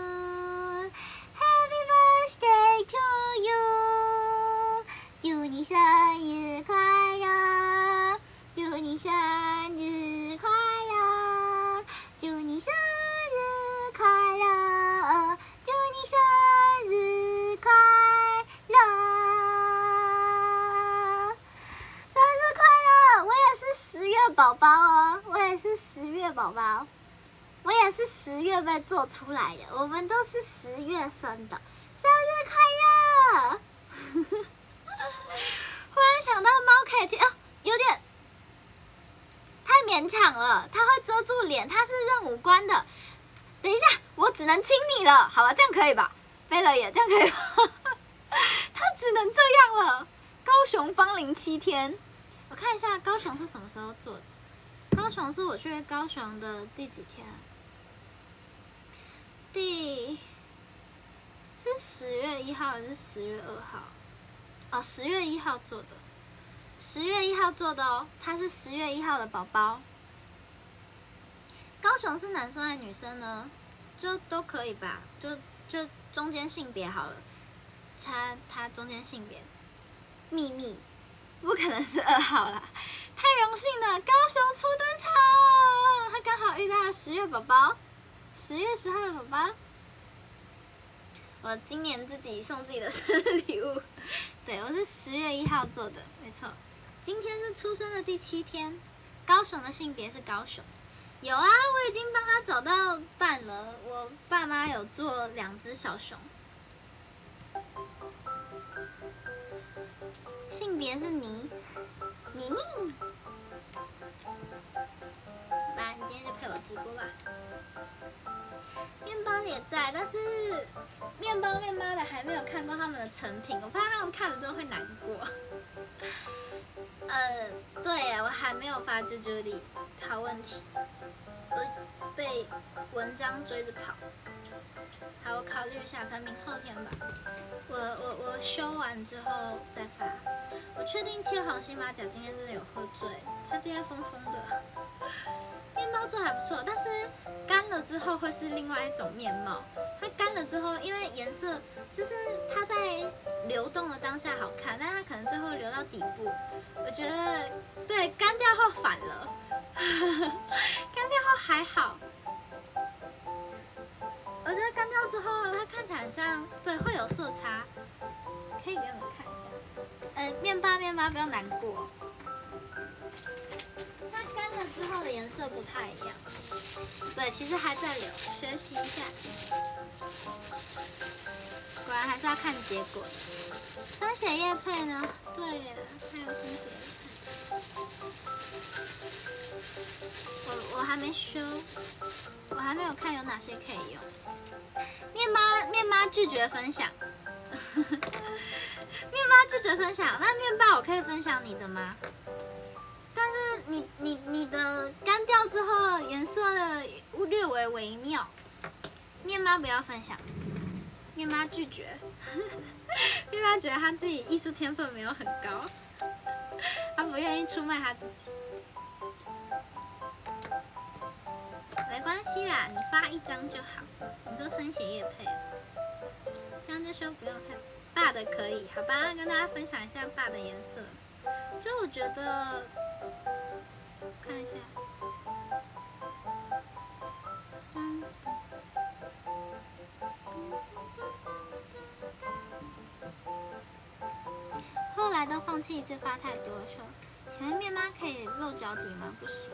Happy birthday to you， 祝你生日快乐，祝你生日快乐，祝你生日快乐，祝你生日快乐。十月宝宝哦，我也是十月宝宝，我也是十月被做出来的，我们都是十月生的，生日快乐！忽然想到猫可以亲，哦，有点太勉强了，它会遮住脸，它是认五官的。等一下，我只能亲你了，好吧，这样可以吧？飞了耶，这样可以吗？它只能这样了。高雄芳龄七天。我看一下高雄是什么时候做的。高雄是我去高雄的第几天啊？第是十月一号还是十月二号？哦，十月一号做的，十月一号做的哦，他是十月一号的宝宝。高雄是男生还是女生呢？就都可以吧，就就中间性别好了，他他中间性别，秘密。不可能是二号啦，太荣幸了！高雄初登场，他刚好遇到了十月宝宝，十月十号的宝宝。我今年自己送自己的生日礼物，对，我是十月一号做的，没错。今天是出生的第七天，高雄的性别是高雄。有啊，我已经帮他找到伴了，我爸妈有做两只小熊。性别是你，你你，来，你今天就陪我直播吧。面包也在，但是面包面妈的还没有看过他们的成品，我怕他们看了之后会难过。呃，对耶，我还没有发啾啾里，好问题，我被文章追着跑。好，我考虑一下，可能明后天吧。我我我修完之后再发。我确定切黄心马甲今天真的有喝醉，他今天疯疯的。面包做还不错，但是干了之后会是另外一种面貌。它干了之后，因为颜色就是它在流动的当下好看，但它可能最后流到底部，我觉得对干掉后反了，干掉后还好。我觉得干掉之后，它看起来很像，对，会有色差，可以给你们看一下。呃，面包面包不要难过，它干了之后的颜色不太一样。对，其实还在流，学习一下。果然还是要看结果的。生血业配呢？对耶，还有生血业配。我我还没修，我还没有看有哪些可以用。面妈面妈拒绝分享，面妈拒绝分享。那面包我可以分享你的吗？但是你你你的干掉之后颜色略为微妙，面妈不要分享，面妈拒绝。面妈觉得他自己艺术天分没有很高，他不愿意出卖他自己。没关系啦，你发一张就好，你就生写业配了，这样就说不用太大的可以，好吧？跟大家分享一下爸的颜色，就我觉得，看一下，噔噔来都放弃一次发太多了球。请问面妈可以露脚底吗？不行。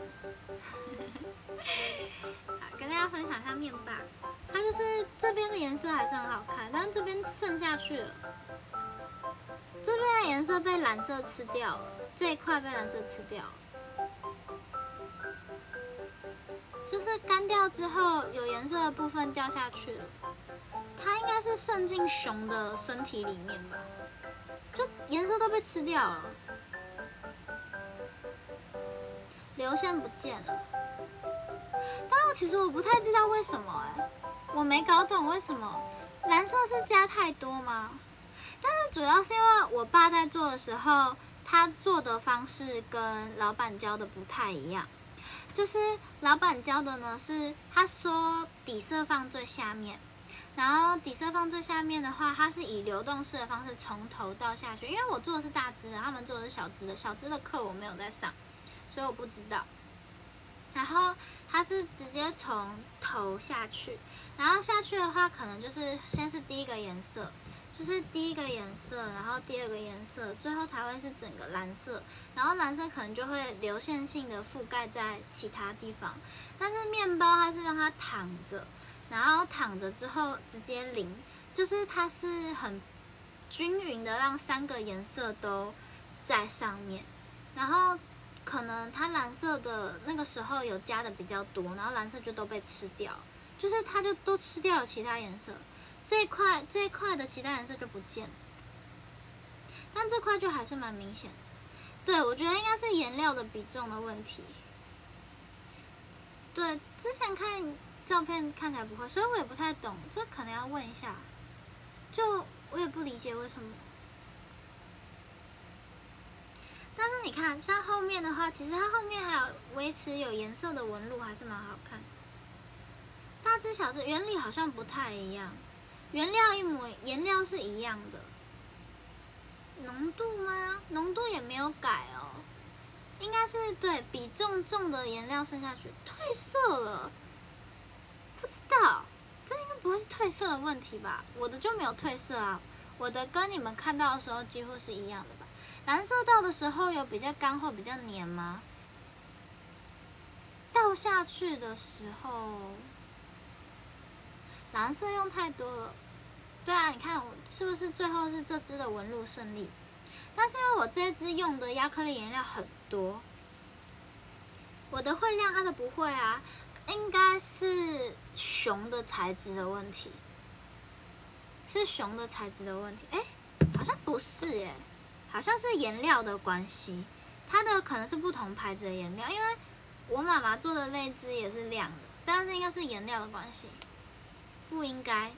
好，跟大家分享一下面霸，它就是这边的颜色还是很好看，但是这边剩下去了。这边的颜色被蓝色吃掉了，这一块被蓝色吃掉了。就是干掉之后，有颜色的部分掉下去了。它应该是渗进熊的身体里面吧，就颜色都被吃掉了，流线不见了。但是其实我不太知道为什么哎、欸，我没搞懂为什么蓝色是加太多吗？但是主要是因为我爸在做的时候，他做的方式跟老板教的不太一样。就是老板教的呢，是他说底色放最下面。然后底色放最下面的话，它是以流动式的方式从头到下去。因为我做的是大支的，他们做的是小支的。小支的课我没有在上，所以我不知道。然后它是直接从头下去，然后下去的话，可能就是先是第一个颜色，就是第一个颜色，然后第二个颜色，最后才会是整个蓝色。然后蓝色可能就会流线性的覆盖在其他地方。但是面包它是让它躺着。然后躺着之后直接淋，就是它是很均匀的，让三个颜色都在上面。然后可能它蓝色的那个时候有加的比较多，然后蓝色就都被吃掉，就是它就都吃掉了其他颜色，这一块这一块的其他颜色就不见了，但这块就还是蛮明显的。对，我觉得应该是颜料的比重的问题。对，之前看照片看起来不会，所以我也不太懂，这可能要问一下。就我也不理解为什么。但是你看，像后面的话，其实它后面还有维持有颜色的纹路，还是蛮好看。大只小只原理好像不太一样，原料一模，颜料是一样的。浓度吗？浓度也没有改哦，应该是对比重重的颜料剩下去，褪色了。不知道，这应该不会是褪色的问题吧？我的就没有褪色啊，我的跟你们看到的时候几乎是一样的吧？蓝色倒的时候有比较干或比较黏吗？倒下去的时候，蓝色用太多了。对啊，你看我是不是最后是这支的纹路胜利？但是因为我这支用的亚克力颜料很多，我的会亮，它的不会啊。应该是熊的材质的问题，是熊的材质的问题。哎，好像不是耶，好像是颜料的关系。它的可能是不同牌子的颜料，因为我妈妈做的那支也是亮的，但是应该是颜料的关系，不应该。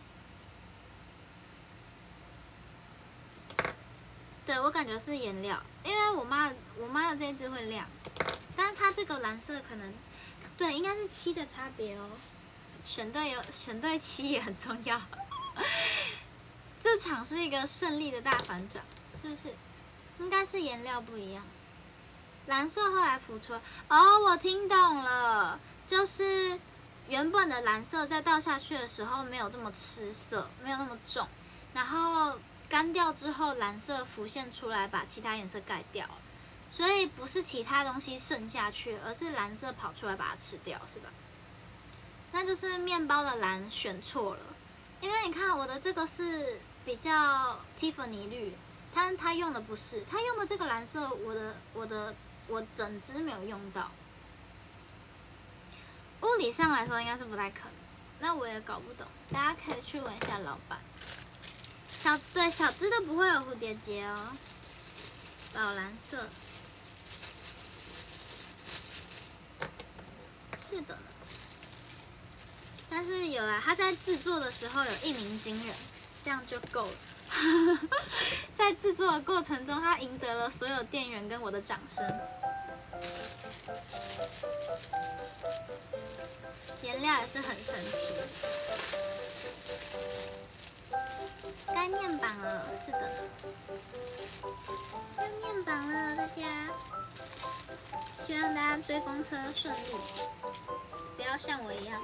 对，我感觉是颜料，因为我妈我妈的这一支会亮，但是它这个蓝色可能。对，应该是漆的差别哦。选对有选对漆也很重要。这场是一个胜利的大反转，是不是？应该是颜料不一样。蓝色后来浮出，哦，我听懂了，就是原本的蓝色在倒下去的时候没有这么吃色，没有那么重，然后干掉之后蓝色浮现出来，把其他颜色盖掉了。所以不是其他东西渗下去，而是蓝色跑出来把它吃掉，是吧？那就是面包的蓝选错了，因为你看我的这个是比较 Tiffany 绿，但它用的不是，它用的这个蓝色，我的我的我整支没有用到。物理上来说应该是不太可能，那我也搞不懂，大家可以去问一下老板。小对小支的不会有蝴蝶结哦，宝蓝色。是的，但是有啦，他在制作的时候有一鸣惊人，这样就够了。在制作的过程中，他赢得了所有店员跟我的掌声。颜料也是很神奇。该念榜了，是的，该念榜了，大家。希望大家追公车顺利，不要像我一样。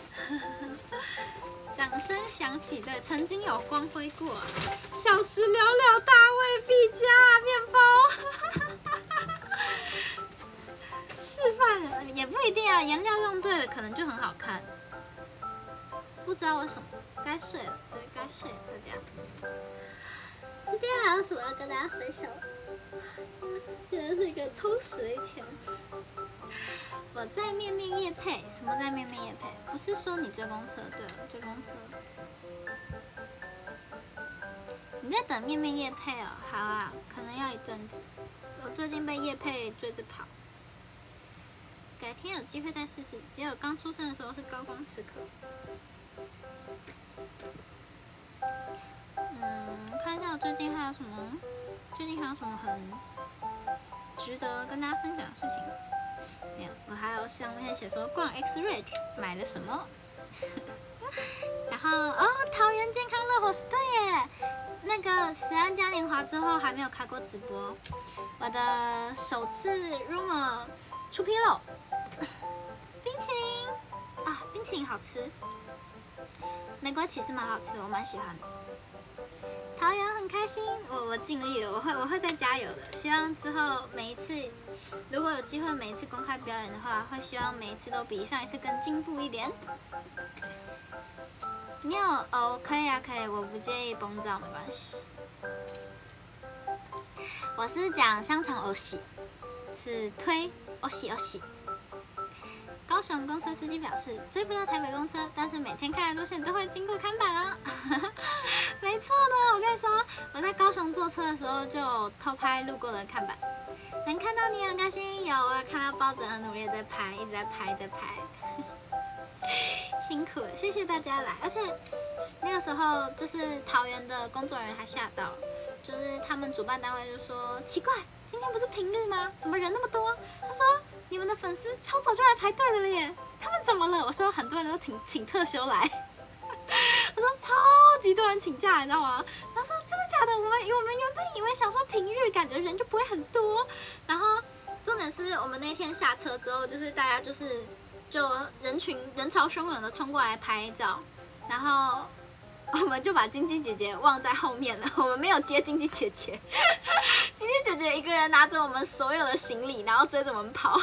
掌声响起，对，曾经有光辉过、啊。小时了了，大未必佳，面饭也不一定啊，颜料用对了，可能就很好看。不知道为什么，该睡了，对，该睡了，大家。今天还有什么要跟大家分享？今天是一个充实的一天。我在面面业配，什么在面面业配？不是说你追公车，对了，追公车。你在等面面业配哦？好啊，可能要一阵子。我最近被业配追着跑。改天有机会再试试，只有刚出生的时候是高光时刻。嗯，看一下我最近还有什么，最近还有什么很值得跟大家分享的事情。没有，我还有上面写说逛 X Ridge 买了什么，然后哦，桃园健康乐活是对耶，那个食安嘉年华之后还没有开过直播，我的首次 rumor 出纰漏。冰淇淋啊，冰淇淋好吃，美国起司蛮好吃，我蛮喜欢的。桃园很开心，我我尽力了，我会我会再加油的。希望之后每一次，如果有机会每一次公开表演的话，会希望每一次都比上一次更进步一点。你有哦，可以啊，可以，我不介意崩照，没关系。我是讲香肠欧喜，是推欧喜欧喜。高雄公车司机表示追不到台北公车，但是每天开的路线都会经过看板啊。没错呢，我跟你说，我在高雄坐车的时候就偷拍路过的看板，能看到你很开心。有，我有看到包子很努力的在拍，一直在拍，在拍，辛苦了，谢谢大家来。而且那个时候就是桃园的工作人员还吓到了，就是他们主办单位就说奇怪，今天不是平日吗？怎么人那么多？他说。你们的粉丝超早就来排队的了耶！他们怎么了？我说很多人都请请特休来，我说超级多人请假，你知道吗？他说真的假的？我们我们原本以为想说平日感觉人就不会很多，然后重点是我们那天下车之后，就是大家就是就人群人潮汹涌的冲过来拍照，然后我们就把晶晶姐姐忘在后面了，我们没有接晶晶姐姐，晶晶姐姐一个人拿着我们所有的行李，然后追着我们跑。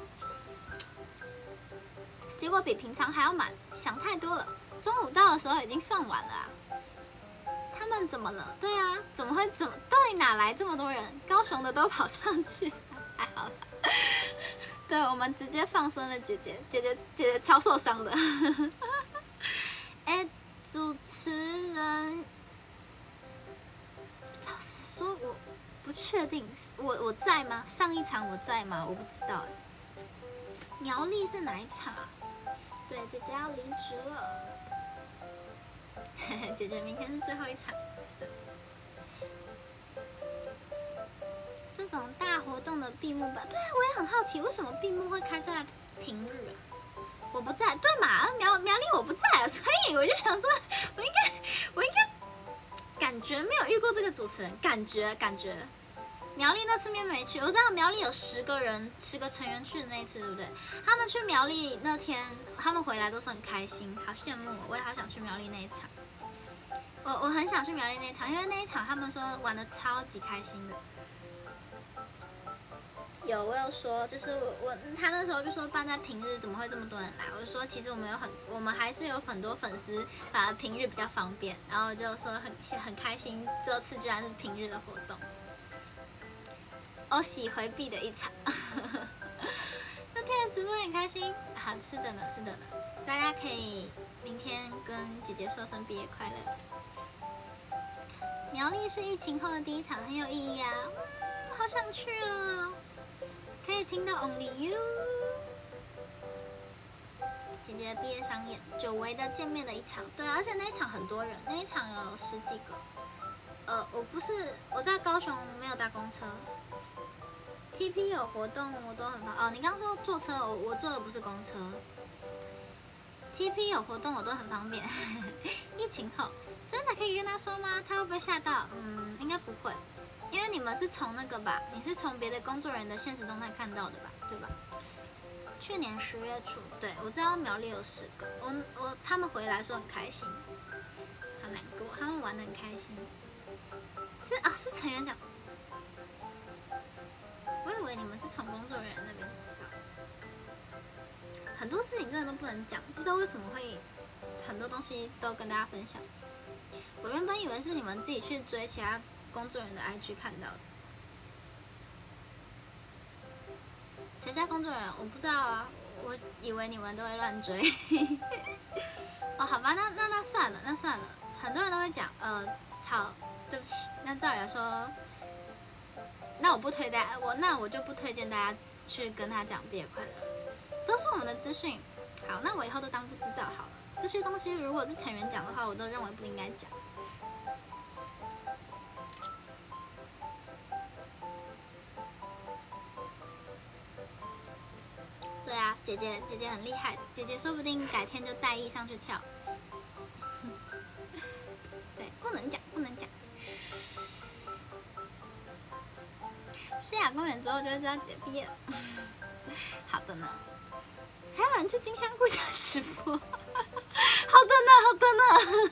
结果比平常还要满，想太多了。中午到的时候已经算晚了啊。他们怎么了？对啊，怎么会怎么？到底哪来这么多人？高雄的都跑上去，还好啦。对，我们直接放生了姐姐，姐姐姐姐超受伤的。哎，主持人，老实说，我不确定，我我在吗？上一场我在吗？我不知道哎。苗栗是哪一场啊？对，姐姐要离职了。姐姐明天是最后一场，是的。这种大活动的闭幕吧，对啊，我也很好奇，为什么闭幕会开在平日啊？我不在，对嘛？苗苗栗我不在啊，所以我就想说，我应该，我应该，感觉没有遇过这个主持人，感觉感觉。苗栗那次面没去，我知道苗栗有十个人，十个成员去的那一次，对不对？他们去苗栗那天，他们回来都是很开心，好羡慕我，我也好想去苗栗那一场。我我很想去苗栗那一场，因为那一场他们说玩的超级开心的。有，我有说，就是我我他那时候就说办在平日怎么会这么多人来？我就说其实我们有很我们还是有很多粉丝，反而平日比较方便。然后就说很很开心，这次居然是平日的活动。欧喜回避的一场，那天的直播很开心，好，是的呢，是的呢，大家可以明天跟姐姐说声毕业快乐。苗栗是疫情后的第一场，很有意义啊，嗯，好想去哦，可以听到 Only You， 姐姐的毕业商演，久违的见面的一场，对啊，而且那一场很多人，那一场有十几个，呃，我不是我在高雄没有搭公车。T P 有活动我都很方哦，你刚刚说坐车，我我坐的不是公车。T P 有活动我都很方便。疫情后真的可以跟他说吗？他会不会吓到？嗯，应该不会，因为你们是从那个吧，你是从别的工作人员的现实动态看到的吧，对吧？去年十月初，对我知道苗栗有十个，我我他们回来说很开心，好难过，他们玩得很开心。是啊，是成员讲。我以为你们是从工作人员那边知道。 很多事情真的都不能讲，不知道为什么会很多东西都跟大家分享。我原本以为是你们自己去追其他工作人员的 I G 看到的，谁家工作人员我不知道啊，我以为你们都会乱追。哦，好吧，那那那算了，那算了。很多人都会讲，呃，好，对不起，那照理来说，那我不推大家，我那我就不推荐大家去跟他讲毕业快乐，都是我们的资讯。好，那我以后都当不知道好了。这些东西如果是成员讲的话，我都认为不应该讲。对啊，姐姐姐姐很厉害的，姐姐说不定改天就带艺上去跳。对，不能讲，不能讲。诗雅公园之后就会知道姐姐毕业了。好的呢，还有人去金香菇家直播，好的呢，好的呢。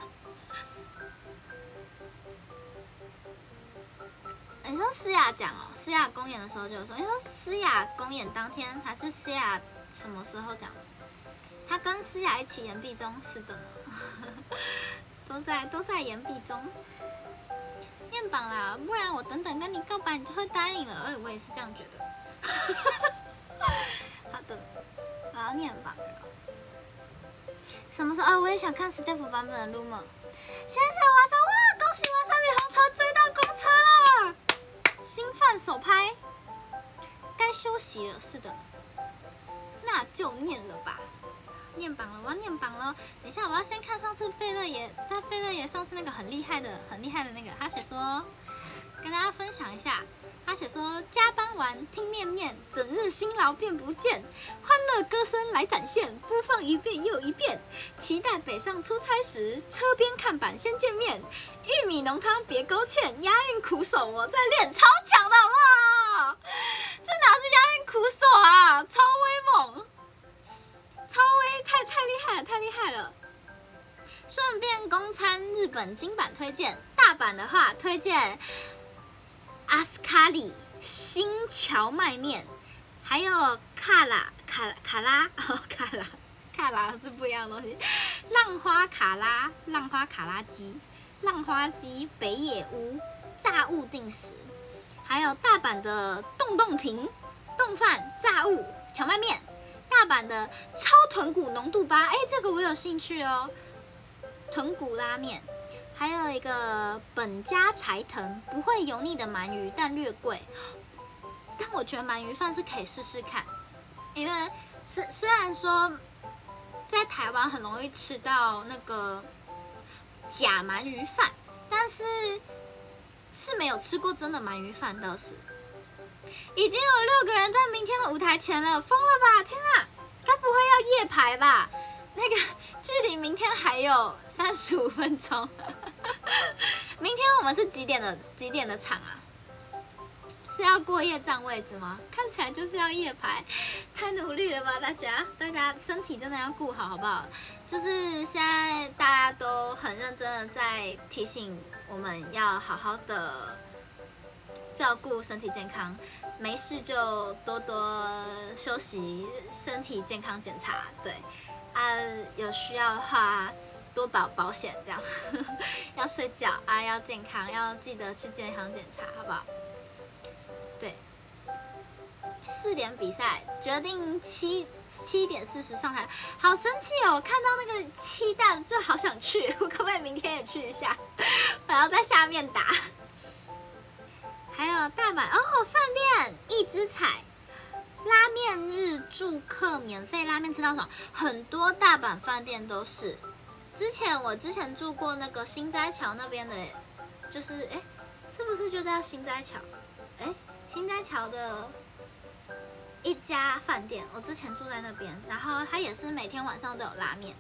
你说诗雅讲哦，诗雅公演的时候就有说，你说诗雅公演当天还是诗雅什么时候讲的？他跟诗雅一起延毕中，是的呢，都在都在延毕中。念榜啦，不然我等等跟你告白，你就会答应了。哎，我也是这样觉得。好的，我要念榜了。什么时候啊？我也想看 Steph 版本的 Lumo。谢谢瓦萨，哇，恭喜瓦萨比红车追到公车了！新犯首拍，该休息了。是的，那就念了吧。念榜了，我要念榜了。等一下，我要先看上次贝勒爷，他贝勒爷上次那个很厉害的、很厉害的那个，他写说，跟大家分享一下。他写说，加班完听面面，整日辛劳便不见，欢乐歌声来展现，播放一遍又一遍。期待北上出差时，车边看板先见面。玉米浓汤别勾芡，押韵苦手我在练，超强的好不好？这哪是押韵苦手啊，超威猛！超威，太太厉害了，太厉害了！顺便公参日本金版推荐，大阪的话推荐阿斯卡里新荞麦面，还有卡拉卡卡拉哦卡拉卡拉是不一样的东西，浪花卡拉浪花卡拉鸡，浪花鸡北野屋炸物定时，还有大阪的洞洞亭冻饭炸物荞麦面。大阪的超豚骨浓度八，哎，这个我有兴趣哦。豚骨拉面，还有一个本家柴藤不会油腻的鳗鱼，但略贵。但我觉得鳗鱼饭是可以试试看，因为虽虽然说在台湾很容易吃到那个假鳗鱼饭，但是是没有吃过真的鳗鱼饭倒是。已经有六个人在明天的舞台前了，疯了吧！天啊，该不会要夜排吧？那个距离明天还有三十五分钟。明天我们是几点的几点的场啊？是要过夜占位置吗？看起来就是要夜排，太努力了吧，大家！大家身体真的要顾好，好不好？就是现在大家都很认真的在提醒我们要好好的照顾身体健康，没事就多多休息，身体健康检查，对，啊，有需要的话多保保险，这样要睡觉啊，要健康，要记得去健康检查，好不好？对，四点比赛决定七七点四十上台，好生气哦！我看到那个七蛋就好想去，我可不可以明天也去一下？我要在下面打。还有大阪哦，饭店一之彩拉面日住客免费拉面吃到爽，很多大阪饭店都是。之前我之前住过那个新斋桥那边的，就是哎，是不是就叫新斋桥？哎，新斋桥的一家饭店，我之前住在那边，然后它也是每天晚上都有拉面。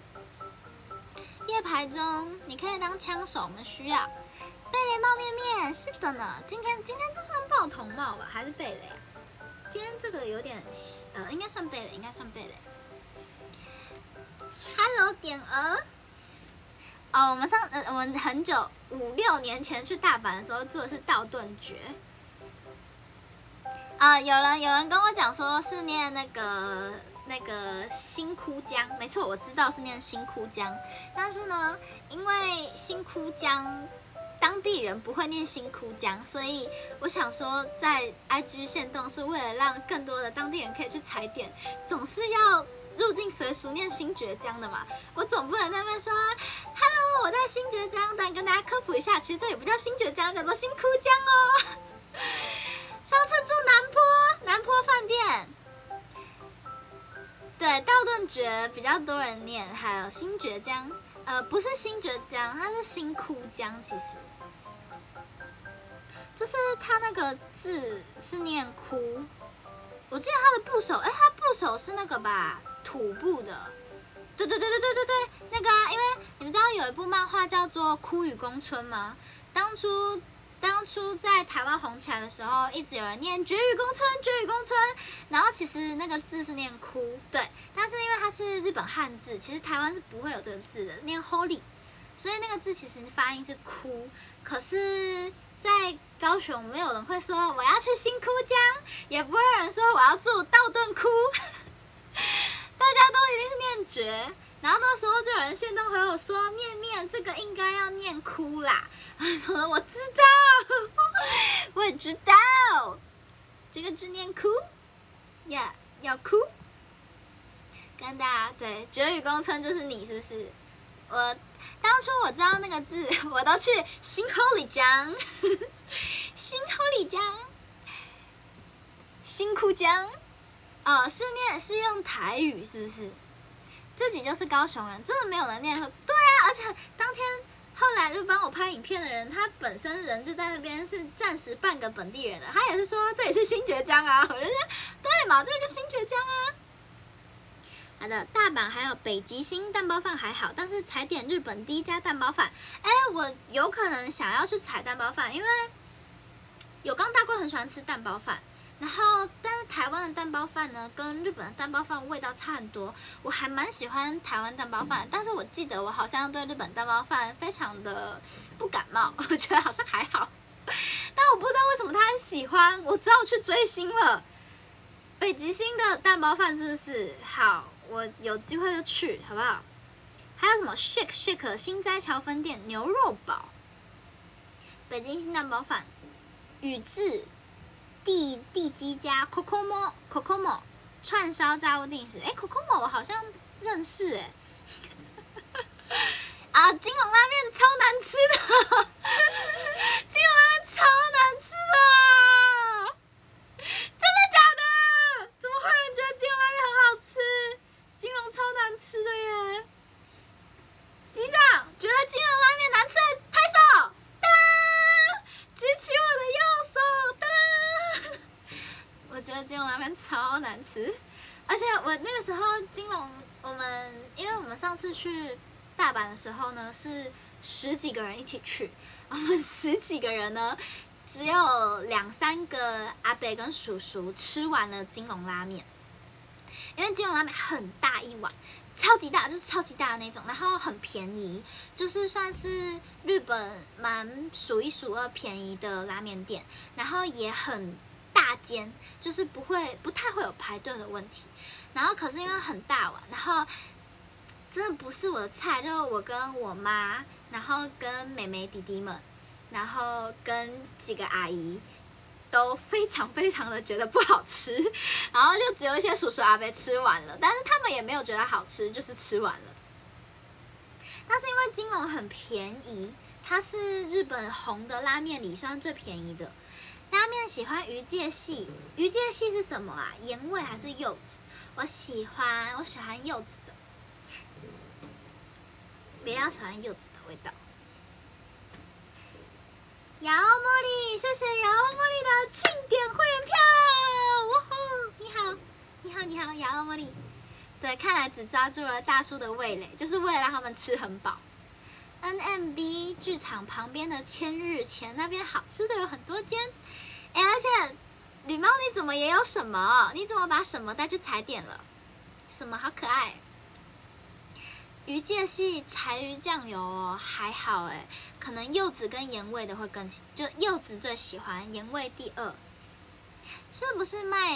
夜排中，你可以当枪手，我们需要。贝雷帽面面，是的呢。今天今天这算报童帽吧，还是贝雷啊？今天这个有点呃，应该算贝雷，应该算贝雷。Hello 点儿。哦，我们上呃，我们很久五六年前去大阪的时候住的是道顿崛。啊、呃，有人有人跟我讲说是念那个那个新枯江，没错，我知道是念新枯江，但是呢，因为新枯江当地人不会念新枯江，所以我想说，在 I G 限动是为了让更多的当地人可以去踩点，总是要入境随俗念新觉江的嘛，我总不能在那边说 ，Hello， 我在新觉江，但跟大家科普一下，其实这里不叫新觉江，叫做新枯江哦。上次住南坡，南坡饭店。对，道顿崛比较多人念，还有新觉江，呃，不是新觉江，它是新枯江，其实就是它那个字是念枯，我记得它的部首，哎，它部首是那个吧，土部的，对对对对对对对，那个啊，因为你们知道有一部漫画叫做《枯雨宫村》吗？当初。当初在台湾红起来的时候，一直有人念绝雨宫村，绝雨宫村，然后其实那个字是念哭，对，但是因为它是日本汉字，其实台湾是不会有这个字的，念 holy， 所以那个字其实发音是哭。可是，在高雄没有人会说我要去新枯江，也不会有人说我要住道顿窟，大家都一定是念绝。然后那时候就有人限动回我说：“面面，这个应该要念哭啦。”我说：“我知道，我也知道，这个字念哭，呀、yeah, 要哭。”跟大家对绝雨宫村就是你是不是？我当初我知道那个字，我都去新holy江，新holy江，新枯江，哦，是念是用台语是不是？自己就是高雄人，真的没有人念。对啊，而且当天后来就帮我拍影片的人，他本身人就在那边，是暂时半个本地人的，他也是说这里是新觉江啊，我就说对嘛，这里就新觉江啊。好的，大阪还有北极星蛋包饭还好，但是踩点日本第一家蛋包饭，哎，我有可能想要去踩蛋包饭，因为有刚大贵很喜欢吃蛋包饭。然后，但是台湾的蛋包饭呢，跟日本的蛋包饭味道差很多。我还蛮喜欢台湾蛋包饭，但是我记得我好像对日本蛋包饭非常的不感冒，我觉得好像还好。但我不知道为什么他很喜欢，我只好去追星了。北极星的蛋包饭是不是好？我有机会就去，好不好？还有什么 Shake Shake 新斋桥分店牛肉堡，北极星蛋包饭，宇治。地地基家 Kokomo Kokomo 串烧炸物定时，哎 ，Kokomo 我好像认识哎。啊，金龙拉面超难吃的，金龙拉面超难吃的，真的假的？怎么会有人觉得金龙拉面很好吃？金龙超难吃的耶！机长觉得金龙拉面难吃，拍手，哒啦，举起我的右手，哒啦。我觉得金龙拉面超难吃，而且我那个时候金龙，我们因为我们上次去大阪的时候呢，是十几个人一起去，我们十几个人呢，只有两三个阿伯跟叔叔吃完了金龙拉面，因为金龙拉面很大一碗，超级大，就是超级大的那种，然后很便宜，就是算是日本蛮数一数二便宜的拉面店，然后也很大间，就是不会不太会有排队的问题。然后可是因为很大碗，然后真的不是我的菜，就是我跟我妈，然后跟妹妹弟弟们，然后跟几个阿姨。都非常非常的觉得不好吃，然后就只有一些叔叔阿伯吃完了，但是他们也没有觉得好吃，就是吃完了。但是因为金龙很便宜，它是日本红的拉面里算最便宜的。拉面喜欢鱼介系，鱼介系是什么啊？盐味还是柚子？我喜欢，我喜欢柚子的，比较喜欢柚子的味道。姚茉莉，谢谢姚茉莉的庆典会员票，哇吼！你好，你好，你好，姚茉莉。对，看来只抓住了大叔的味蕾，就是为了让他们吃很饱。N M B 剧场旁边的千日前那边好吃的有很多间，哎，而且吕猫你怎么也有什么？你怎么把什么带去踩点了？什么好可爱？鱼介系柴鱼酱油哦，还好哎，可能柚子跟盐味的会更，就柚子最喜欢，盐味第二。是不是卖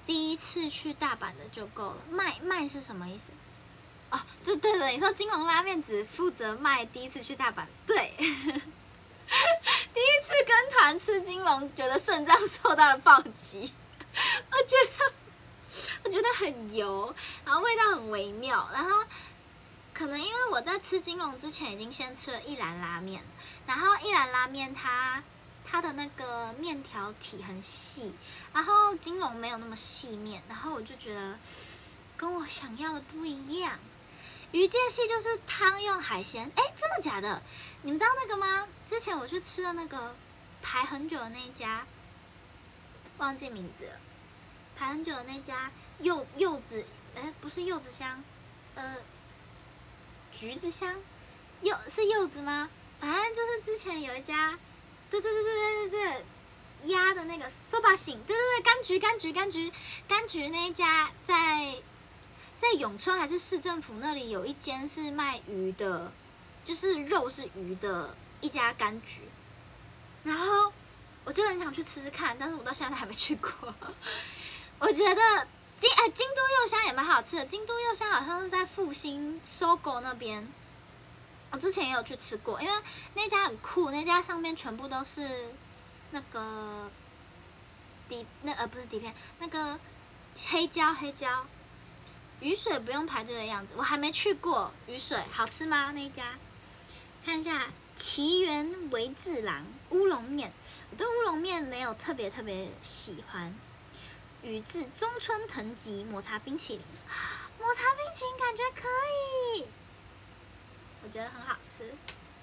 第一次去大阪的就够了。卖卖是什么意思？哦，就对了，你说金龙拉面只负责卖第一次去大阪，对。第一次跟团吃金龙，觉得肾脏受到了暴击，我觉得我觉得很油，然后味道很微妙，然后可能因为我在吃金龙之前已经先吃了一兰拉面，然后一兰拉面它它的那个面条体很细，然后金龙没有那么细面，然后我就觉得跟我想要的不一样。鱼介系就是汤用海鲜，哎，真的假的？你们知道那个吗？之前我去吃的那个排很久的那一家，忘记名字了。排很久的那家柚柚子，哎，不是柚子香，呃，橘子香，柚是柚子吗？反正就是之前有一家，对对对对对对对，鸭的那个 soba 醒，对对对，柑橘柑橘柑橘柑橘那一家在。在永春还是市政府那里有一间是卖鱼的，就是肉是鱼的一家柑橘，然后我就很想去吃吃看，但是我到现在还没去过。我觉得京哎京都柚香也蛮好吃的，京都柚香好像是在复兴搜狗那边，我之前也有去吃过，因为那家很酷，那家上面全部都是那个底那呃不是底片，那个黑椒黑椒。雨水不用排队的样子，我还没去过。雨水好吃吗？那一家？看一下奇缘维治郎乌龙面，我对乌龙面没有特别特别喜欢。宇治中村藤吉抹茶冰淇淋，抹茶冰淇淋感觉可以，我觉得很好吃。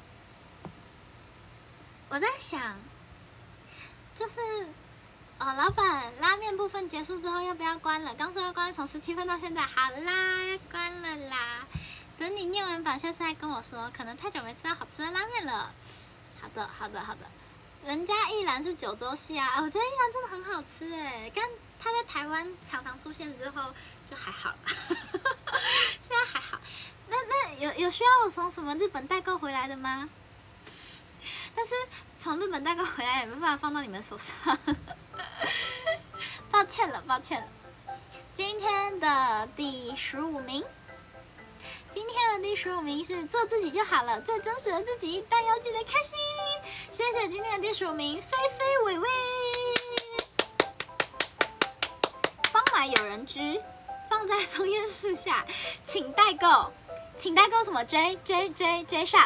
我在想，就是。哦，老板，拉面部分结束之后要不要关了？刚说要关，从十七分到现在，好啦，要关了啦。等你念完榜，下次再跟我说，可能太久没吃到好吃的拉面了。好的，好的，好的。人家一兰是九州系啊，我觉得一兰真的很好吃哎，刚他在台湾常常出现之后就还好了，现在还好。那那有有需要我从什么日本代购回来的吗？但是从日本代购回来也没办法放到你们手上。抱歉了，抱歉了。今天的第十五名，今天的第十五名是做自己就好了，最真实的自己，但要记得开心。谢谢今天的第十五名，菲菲伟伟。帮买有人居，放在松叶树下，请代购，请代购什么 J J J J Shop。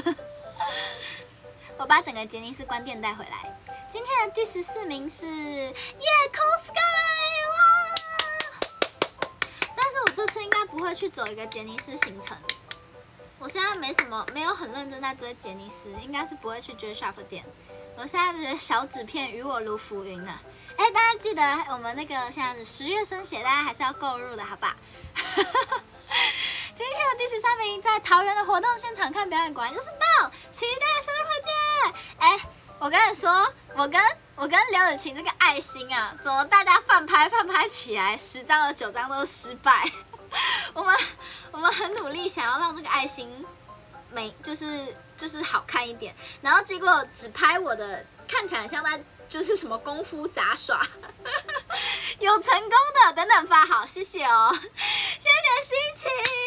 我把整个杰尼斯关店带回来。今天的第十四名是夜空 Sky 哇！但是我这次应该不会去走一个杰尼斯行程。我现在没什么，没有很认真在追杰尼斯，应该是不会去追 Shop 店。我现在的小纸片与我如浮云呢。哎，大家记得我们那个现在是十月生写，大家还是要购入的，好吧？今天的第十三名，在桃园的活动现场看表演，果然就是棒！期待生日会见！哎。我跟你说，我跟我跟刘雨晴这个爱心啊，怎么大家翻拍翻拍起来，十张有九张都是失败。我们我们很努力想要让这个爱心美，就是就是好看一点，然后结果只拍我的，看起来像在就是什么功夫杂耍。有成功的，等等发好，谢谢哦，谢谢心情。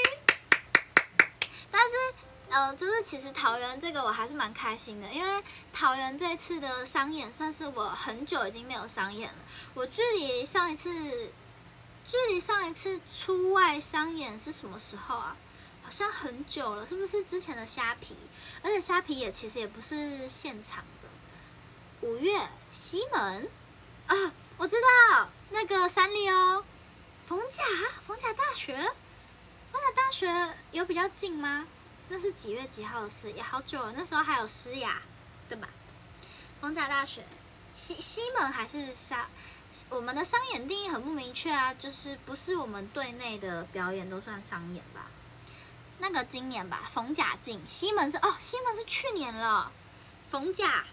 但是。嗯、呃，就是其实桃园这个我还是蛮开心的，因为桃园这次的商演算是我很久已经没有商演了。我距离上一次，距离上一次出外商演是什么时候啊？好像很久了，是不是之前的虾皮？而且虾皮也其实也不是现场的。五月西门啊，我知道那个三丽鸥，逢甲逢甲大学，逢甲大学有比较近吗？那是几月几号的事？也好久了，那时候还有诗雅，对吧？逢甲大学，西西门还是沙？我们的商演定义很不明确啊，就是不是我们队内的表演都算商演吧？那个今年吧，逢甲进，西门是哦，西门是去年了，逢甲，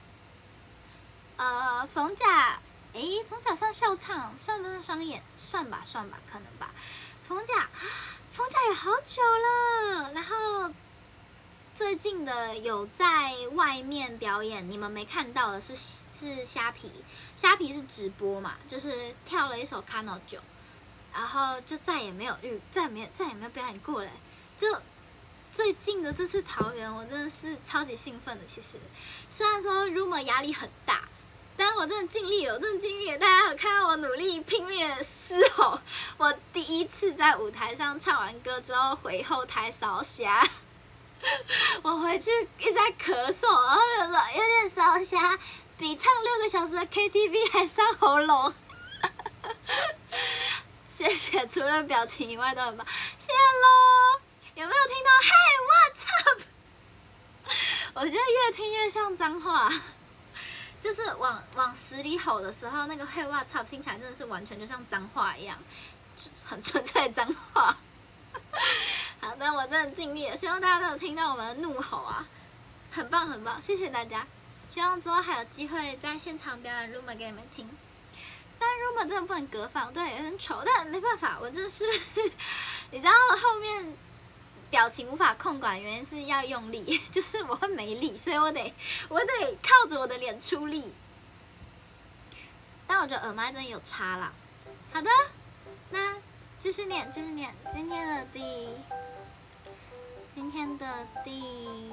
呃，逢甲，诶，逢甲上校唱算不算商演？算吧，算吧，可能吧。逢甲。逢甲也好久了，然后最近的有在外面表演，你们没看到的是是虾皮，虾皮是直播嘛，就是跳了一首《卡诺九》，然后就再也没有遇，再也没有再也没有表演过了。就最近的这次桃园，我真的是超级兴奋的。其实虽然说 Rumor 压力很大，但我真的尽力了，我真的尽力了。大家有看到我努力拼命的嘶吼，我第一次在舞台上唱完歌之后回后台烧虾。我回去一直在咳嗽，然后有时候有点烧瞎，比唱六个小时的 K T V 还伤喉咙。谢谢，除了表情以外都很棒，谢喽。有没有听到 Hey What's up？ 我觉得越听越像脏话，就是往往死里吼的时候，那个 Hey What's up 听起来真的是完全就像脏话一样，很纯粹的脏话。好的，我真的尽力了，希望大家都有听到我们的怒吼啊，很棒很棒，谢谢大家。希望之后还有机会在现场表演 Rumor 给你们听。但 Rumor 真的不能隔放，对，有点丑，但没办法，我就是你知道后面表情无法控管，原因是要用力，就是我会没力，所以我得我得靠着我的脸出力。但我觉得耳麦真的有差啦。好的，那。继续念，继续念。今天的第，今天的第，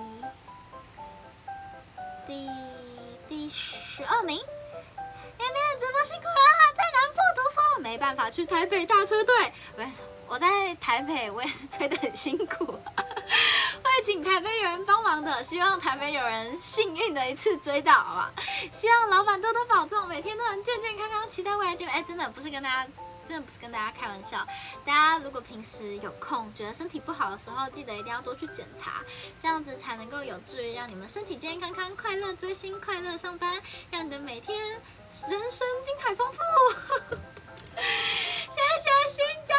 第第十二名。M M 直播辛苦了，在南部读书，没办法去台北大车队。我跟你说，我在台北我也是追得很辛苦，会请台北有人帮忙的。希望台北有人幸运的一次追到，好吧？希望老板多多保重，每天都能健健康康，期待未来见面。哎，真的不是跟大家。真的不是跟大家开玩笑，大家如果平时有空，觉得身体不好的时候，记得一定要多去检查，这样子才能够有助于让你们身体健健康康、快乐追星、快乐上班，让你的每天人生精彩丰富。谢谢新疆，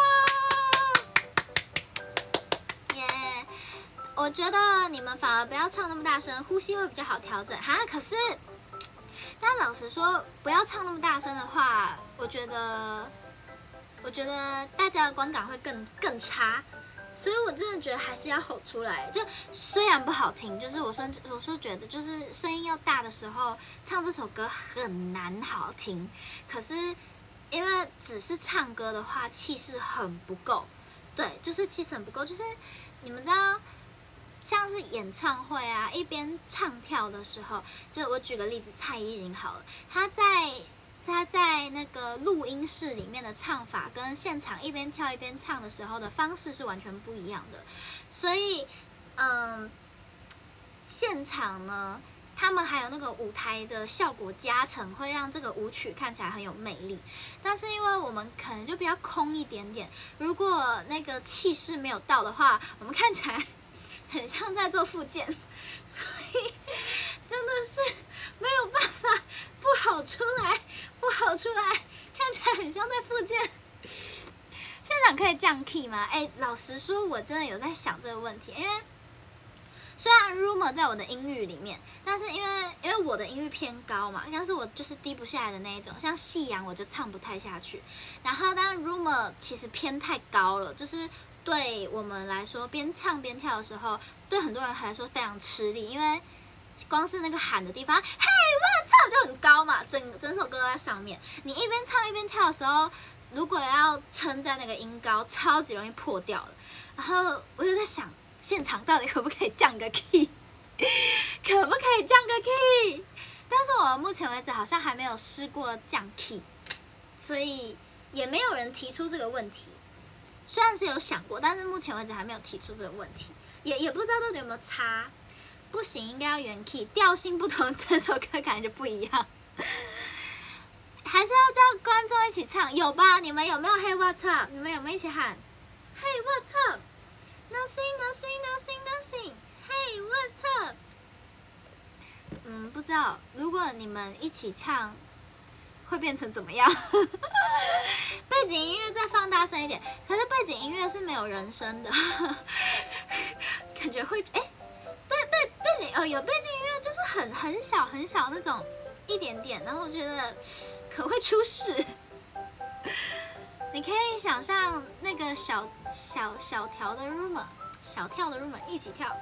耶！ Yeah, 我觉得你们反而不要唱那么大声，呼吸会比较好调整。哈，可是，但老实说，不要唱那么大声的话，我觉得。我觉得大家的观感会更更差，所以我真的觉得还是要吼出来。就虽然不好听，就是我甚至我是觉得，就是声音要大的时候唱这首歌很难好听。可是因为只是唱歌的话，气势很不够。对，就是气势很不够。就是你们知道，像是演唱会啊，一边唱跳的时候，就我举个例子，蔡依林好了，她在。他在那个录音室里面的唱法跟现场一边跳一边唱的时候的方式是完全不一样的，所以，嗯，现场呢，他们还有那个舞台的效果加成，会让这个舞曲看起来很有魅力。但是因为我们可能就比较空一点点，如果那个气势没有到的话，我们看起来很像在做复健，所以真的是没有办法不吼出来。不吼出来，看起来很像在复健。现场可以降 key 吗？哎、欸，老实说，我真的有在想这个问题，因为虽然 Rumor 在我的音域里面，但是因为因为我的音域偏高嘛，但是我就是低不下来的那一种，像夕阳我就唱不太下去。然后，但 Rumor 其实偏太高了，就是对我们来说，边唱边跳的时候，对很多人来说非常吃力，因为。光是那个喊的地方，嘿，我操，就很高嘛，整整首歌都在上面。你一边唱一边跳的时候，如果要撑在那个音高，超级容易破掉的。然后我就在想，现场到底可不可以降个 key， 可不可以降个 key？ 但是我目前为止好像还没有试过降 key， 所以也没有人提出这个问题。虽然是有想过，但是目前为止还没有提出这个问题，也也不知道到底有没有差。不行，应该要原 key， 调性不同，这首歌感觉不一样。还是要叫观众一起唱，有吧？你们有没有 Hey What's up？ 你们有没有一起喊 Hey What's up？Nothing nothing nothing nothing。Hey What's up？ 嗯，不知道，如果你们一起唱，会变成怎么样？背景音乐再放大声一点，可是背景音乐是没有人声的，感觉会哎。欸背背背景哦，有背景音乐，就是很很小很小那种，一点点，然后我觉得可会出事。你可以想象那个小小小条的 Rumor， 小跳的 Rumor 一起跳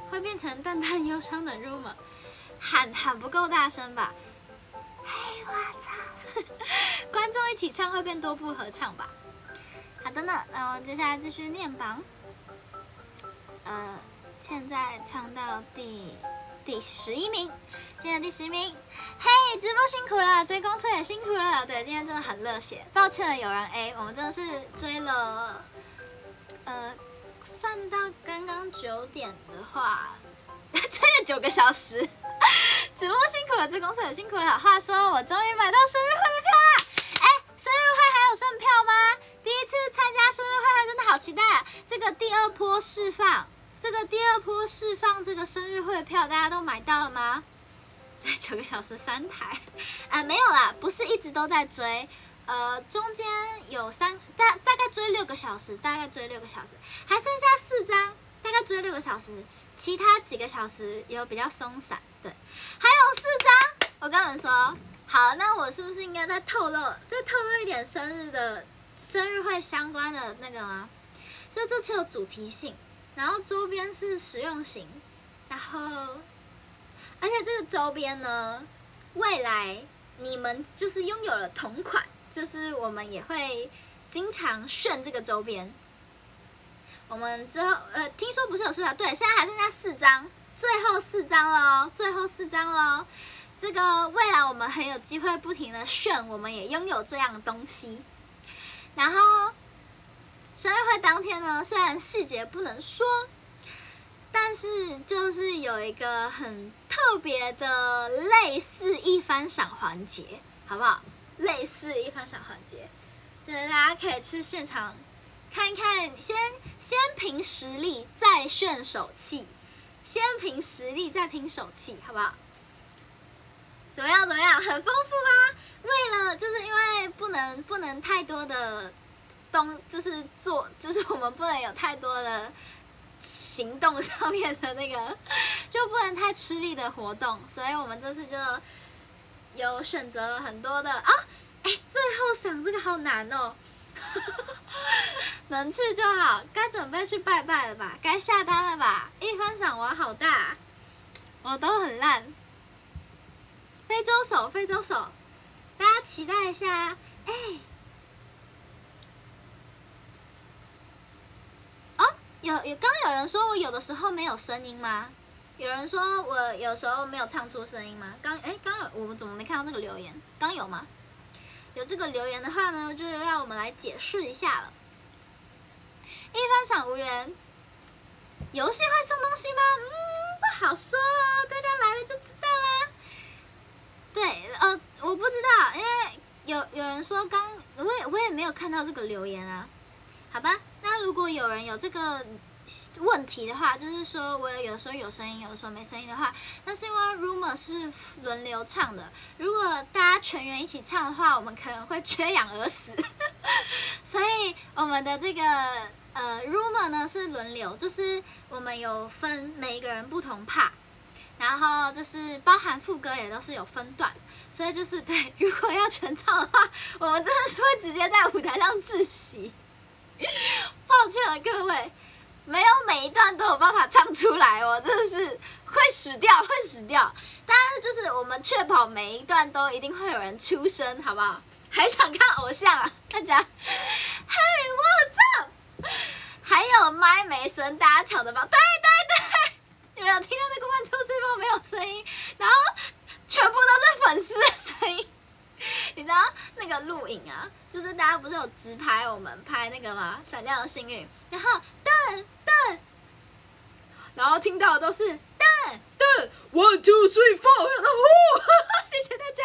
会变成淡淡忧伤的 rumor， 喊喊不够大声吧？嘿，我操！观众一起唱会变多部合唱吧？好的呢，那我接下来继续念榜。呃，现在唱到第第十一名，今天的第十名。嘿，直播辛苦了，追公车也辛苦了。对，今天真的很热血，抱歉了有人 A， 我们真的是追了，呃，算到刚刚九点的话，追了九个小时。直播辛苦了，追公车也辛苦了。话说，我终于买到生日会的票啦！哎，生日会还有剩票吗？第一次参加生日会，还真的好期待啊！这个第二波释放。这个第二波释放这个生日会的票，大家都买到了吗？对，九个小时三台，啊，没有啦，不是一直都在追，呃，中间有三大大概追六个小时，大概追六个小时，还剩下四张，大概追六个小时，其他几个小时有比较松散，对，还有四张，我跟你们说，好，那我是不是应该再透露，再透露一点生日的生日会相关的那个吗？就这次有主题性。然后周边是实用型，然后，而且这个周边呢，未来你们就是拥有了同款，就是我们也会经常炫这个周边。我们之后呃，听说不是有是吧？对，现在还剩下四张，最后四张喽，最后四张喽。这个未来我们很有机会不停的炫，我们也拥有这样的东西。然后。生日会当天呢，虽然细节不能说，但是就是有一个很特别的类似一番赏环节，好不好？类似一番赏环节，就是大家可以去现场看一看，先先凭实力再炫手气，先凭实力再拼手气，好不好？怎么样？怎么样？很丰富吧？为了就是因为不能不能太多的。东就是做，就是我们不能有太多的行动上面的那个，就不能太吃力的活动，所以我们这次就有选择了很多的啊，哎，最后赏这个好难哦，能去就好，该准备去拜拜了吧，该下单了吧，一番赏玩好大，我都很烂，非洲手，非洲手，大家期待一下，哎。有有，刚刚有人说我有的时候没有声音吗？有人说我有时候没有唱出声音吗？刚哎，刚有我们怎么没看到这个留言？刚有吗？有这个留言的话呢，就要我们来解释一下了。一番赏无缘，游戏会送东西吗？嗯，不好说哦，大家来了就知道啦。对，呃，我不知道，因为有有人说刚，我也我也没有看到这个留言啊。好吧，那如果有人有这个问题的话，就是说我有时候有声音，有时候没声音的话，那是因为 rumor 是轮流唱的。如果大家全员一起唱的话，我们可能会缺氧而死。所以我们的这个呃 rumor 呢是轮流，就是我们有分每一个人不同 part， 然后就是包含副歌也都是有分段，所以就是对，如果要全唱的话，我们真的是会直接在舞台上窒息。抱歉了各位，没有每一段都有办法唱出来，我真的是会死掉，会死掉。但是就是我们确保每一段都一定会有人出声，好不好？还想看偶像啊？大家，嘿，我操！还有麦没声，大家抢着放，对对对，你们有听到那个 one two three four 没有声音，然后全部都是粉丝的声音。你知道那个录影啊，就是大家不是有直拍我们拍那个吗？闪亮的幸运，然后噔噔，然后听到的都是噔噔 one two three four， 我想到哦，谢谢大家，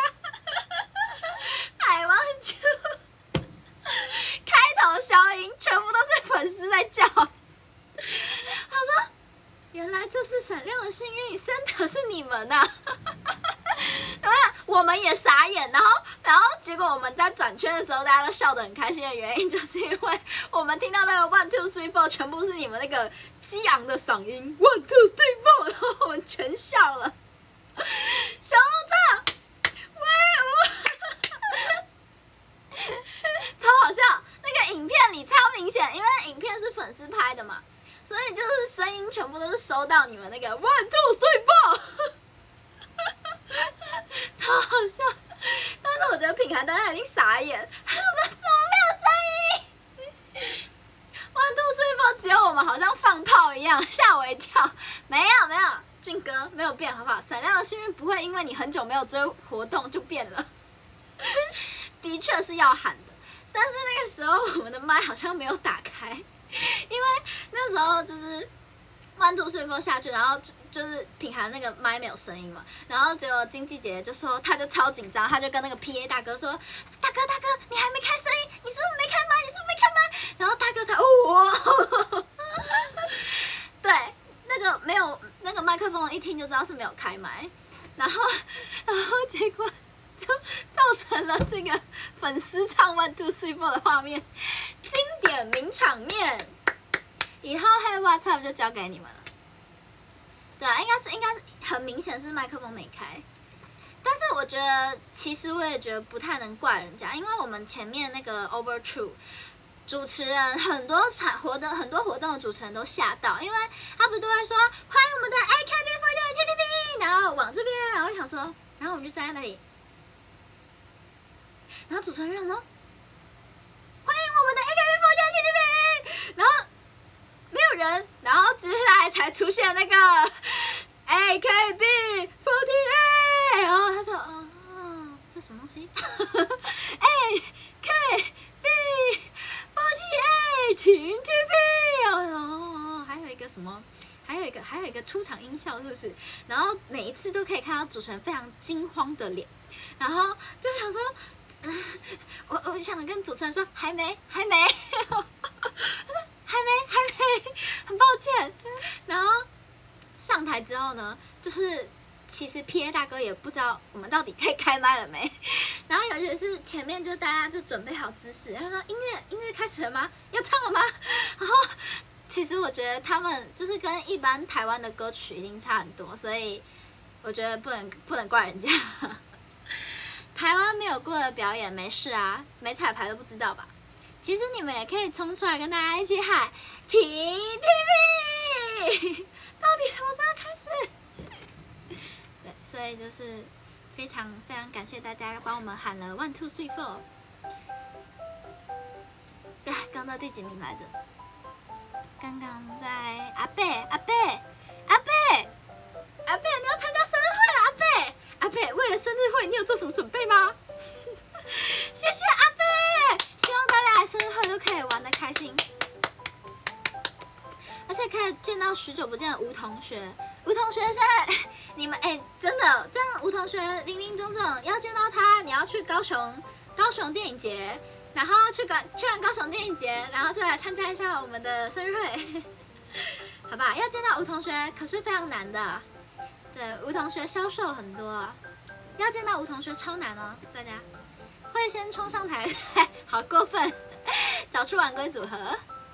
海王球，开头消音全部都是粉丝在叫，他说原来这次闪亮的幸运真的是你们呐、啊！对吧？我们也傻眼，然后，然后结果我们在转圈的时候，大家都笑得很开心的原因，就是因为我们听到那个 one two three four 全部是你们那个激昂的嗓音 one two three four， 然后我们全笑了。小红唱，威武，超好笑！那个影片里超明显，因为影片是粉丝拍的嘛。 所以就是声音全部都是收到你们那个 one two three four， 超好笑。但是我觉得品涵大家已经傻眼，他说怎么没有声音 ？one two three four 只有我们好像放炮一样，吓我一跳。没有没有，俊哥没有变好不好？闪亮的幸运不会因为你很久没有追活动就变了，的确是要喊的。但是那个时候我们的麦好像没有打开，因为那时候就是one two three four下去，然后就就是品涵那个麦没有声音嘛，然后结果经纪姐姐就说，她就超紧张，她就跟那个 P A 大哥说，大哥大哥，你还没开声音，你是不是没开麦？你是不是没开麦？然后大哥才哦，对，那个没有那个麦克风一听就知道是没有开麦，然后然后结果就造成了这个粉丝唱one two three four的画面，经典名场面。以后嘿 WhatsApp 就交给你们了。对啊，应该是应该是很明显是麦克风没开，但是我觉得其实我也觉得不太能怪人家，因为我们前面那个 Overtrue 主持人很多场活动很多活动的主持人都吓到，因为他不都会说欢迎我们的 A K B四十六 T T P， 然后往这边，然后我想说，然后我们就站在那里，然后主持人说欢迎我们的 A K B四十六 T T P， 然后没有人，然后接下来才出现那个 A K B 四十八， 然后他说哦，这什么东西？A K B 四十八 T T P， 哦，还有一个什么？还有一个还有一个出场音效是不是？然后每一次都可以看到主持人非常惊慌的脸，然后就想说，嗯、我我就想跟主持人说还没还没。还没，还没，很抱歉。然后上台之后呢，就是其实 P A 大哥也不知道我们到底可以开麦了没。然后尤其是前面就大家就准备好姿势，然后说音乐音乐开始了吗？要唱了吗？然后其实我觉得他们就是跟一般台湾的歌曲一定差很多，所以我觉得不能不能怪人家。台湾没有过的表演没事啊，没彩排都不知道吧？其实你们也可以冲出来跟大家一起喊 T T P， 到底什么时候开始？对，所以就是非常非常感谢大家帮我们喊了 one two three four。对，刚到第几名来着？刚刚在阿贝阿贝阿贝阿贝，你要参加生日会了，阿贝阿贝，为了生日会你有做什么准备吗？谢谢阿贝。希望大家来生日会都可以玩得开心，而且可以见到许久不见的吴同学。吴同学现在你们哎、欸，真的这样，吴同学林林总总要见到他，你要去高雄高雄电影节，然后去完去完高雄电影节，然后就来参加一下我们的生日会，好吧？要见到吴同学可是非常难的，对，吴同学销售很多，要见到吴同学超难哦，大家。会先冲上台，好过分！找出晚归组合。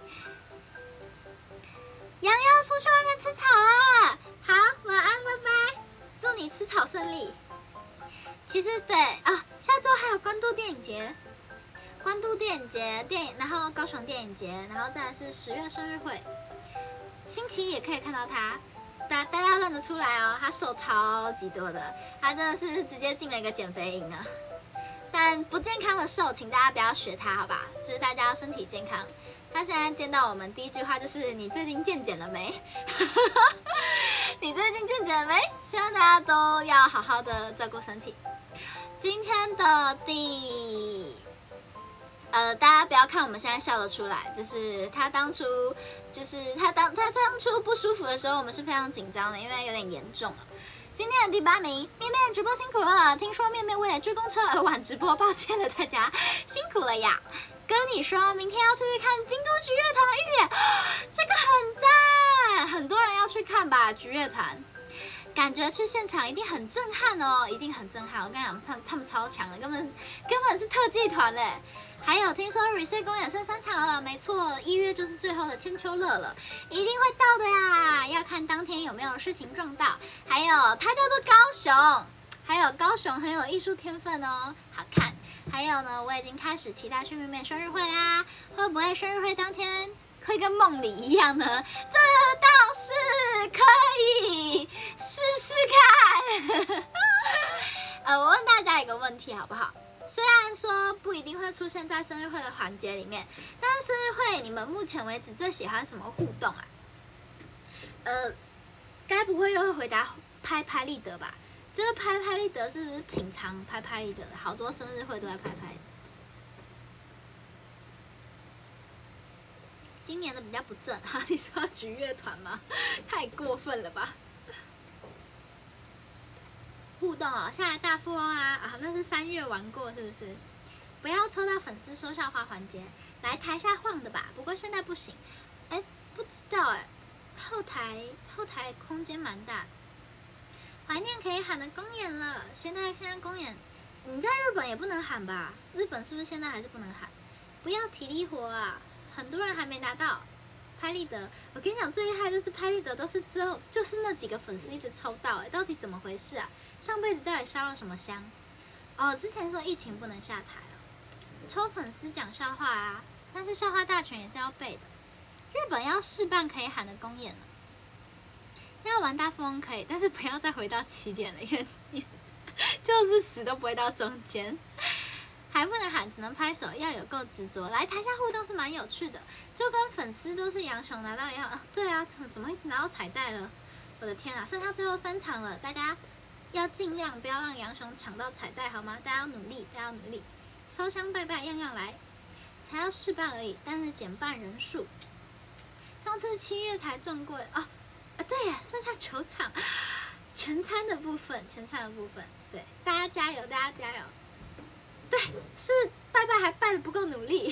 羊要出去外面吃草了，好，晚安，拜拜，祝你吃草顺利。其实对啊，下周还有关渡电影节，关渡电影节电影，然后高雄电影节，然后再来是十月生日会。星期一也可以看到他，大大家认得出来哦，他瘦超级多的，他真的是直接进了一个减肥营啊。但不健康的瘦，请大家不要学他，好吧？就是大家要身体健康。他现在见到我们第一句话就是：“你最近健检了没？”你最近健检了没？希望大家都要好好的照顾身体。今天的第，呃，大家不要看我们现在笑得出来，就是他当初，就是他当他当初不舒服的时候，我们是非常紧张的，因为有点严重了。今天的第八名，面面直播辛苦了。听说面面为了追公车而晚直播，抱歉了大家，辛苦了呀。跟你说，明天要出去看京都菊乐团的预演，这个很赞，很多人要去看吧？菊乐团，感觉去现场一定很震撼哦，一定很震撼。我跟你讲，他他们超强的，根本根本是特技团嘞。还有听说 Reset 公演剩三场了，没错，一月就是最后的千秋乐了，一定会到的呀。要看当天有没有事情撞到。还有它叫做高雄，还有高雄很有艺术天分哦，好看。还有呢，我已经开始期待去面面生日会啦，会不会生日会当天会跟梦里一样呢？这倒是可以试试看。呃，我问大家一个问题好不好？虽然说不一定会出现在生日会的环节里面，但是生日会你们目前为止最喜欢什么互动啊？呃，该不会又会回答拍拍立得吧？就是拍拍立得是不是挺常拍拍立得的？好多生日会都在拍拍。今年的比较不正哈，你说要举乐团吗？太过分了吧！互动哦，下来大富翁啊啊，那是三月玩过是不是？不要抽到粉丝说笑话环节，来台下晃的吧。不过现在不行，哎，不知道哎，后台后台空间蛮大的。怀念可以喊的公演了，现在现在公演，你在日本也不能喊吧？日本是不是现在还是不能喊？不要体力活啊，很多人还没拿到。拍立得，我跟你讲，最厉害就是拍立得都是之后就是那几个粉丝一直抽到，哎，到底怎么回事啊？上辈子到底烧了什么香？哦，之前说疫情不能下台了，抽粉丝讲笑话啊，但是笑话大全也是要背的。日本要试办可以喊的公演了，要玩大富翁可以，但是不要再回到起点了，因为你就是死都不会到中间。还不能喊，只能拍手，要有够执着。来台下互动是蛮有趣的，就跟粉丝都是杨雄拿到一样。啊、对啊，怎么怎么一直拿到彩带了？我的天啊，剩下最后三场了，大家要尽量不要让杨雄抢到彩带好吗？大家要努力，大家要努力，烧香拜拜，样样来，才要试办而已，但是减半人数。上次七月才中过哦，啊对呀，剩下九场，全餐的部分，全餐的部分，对，大家加油，大家加油。对，是拜拜还拜的不够努力，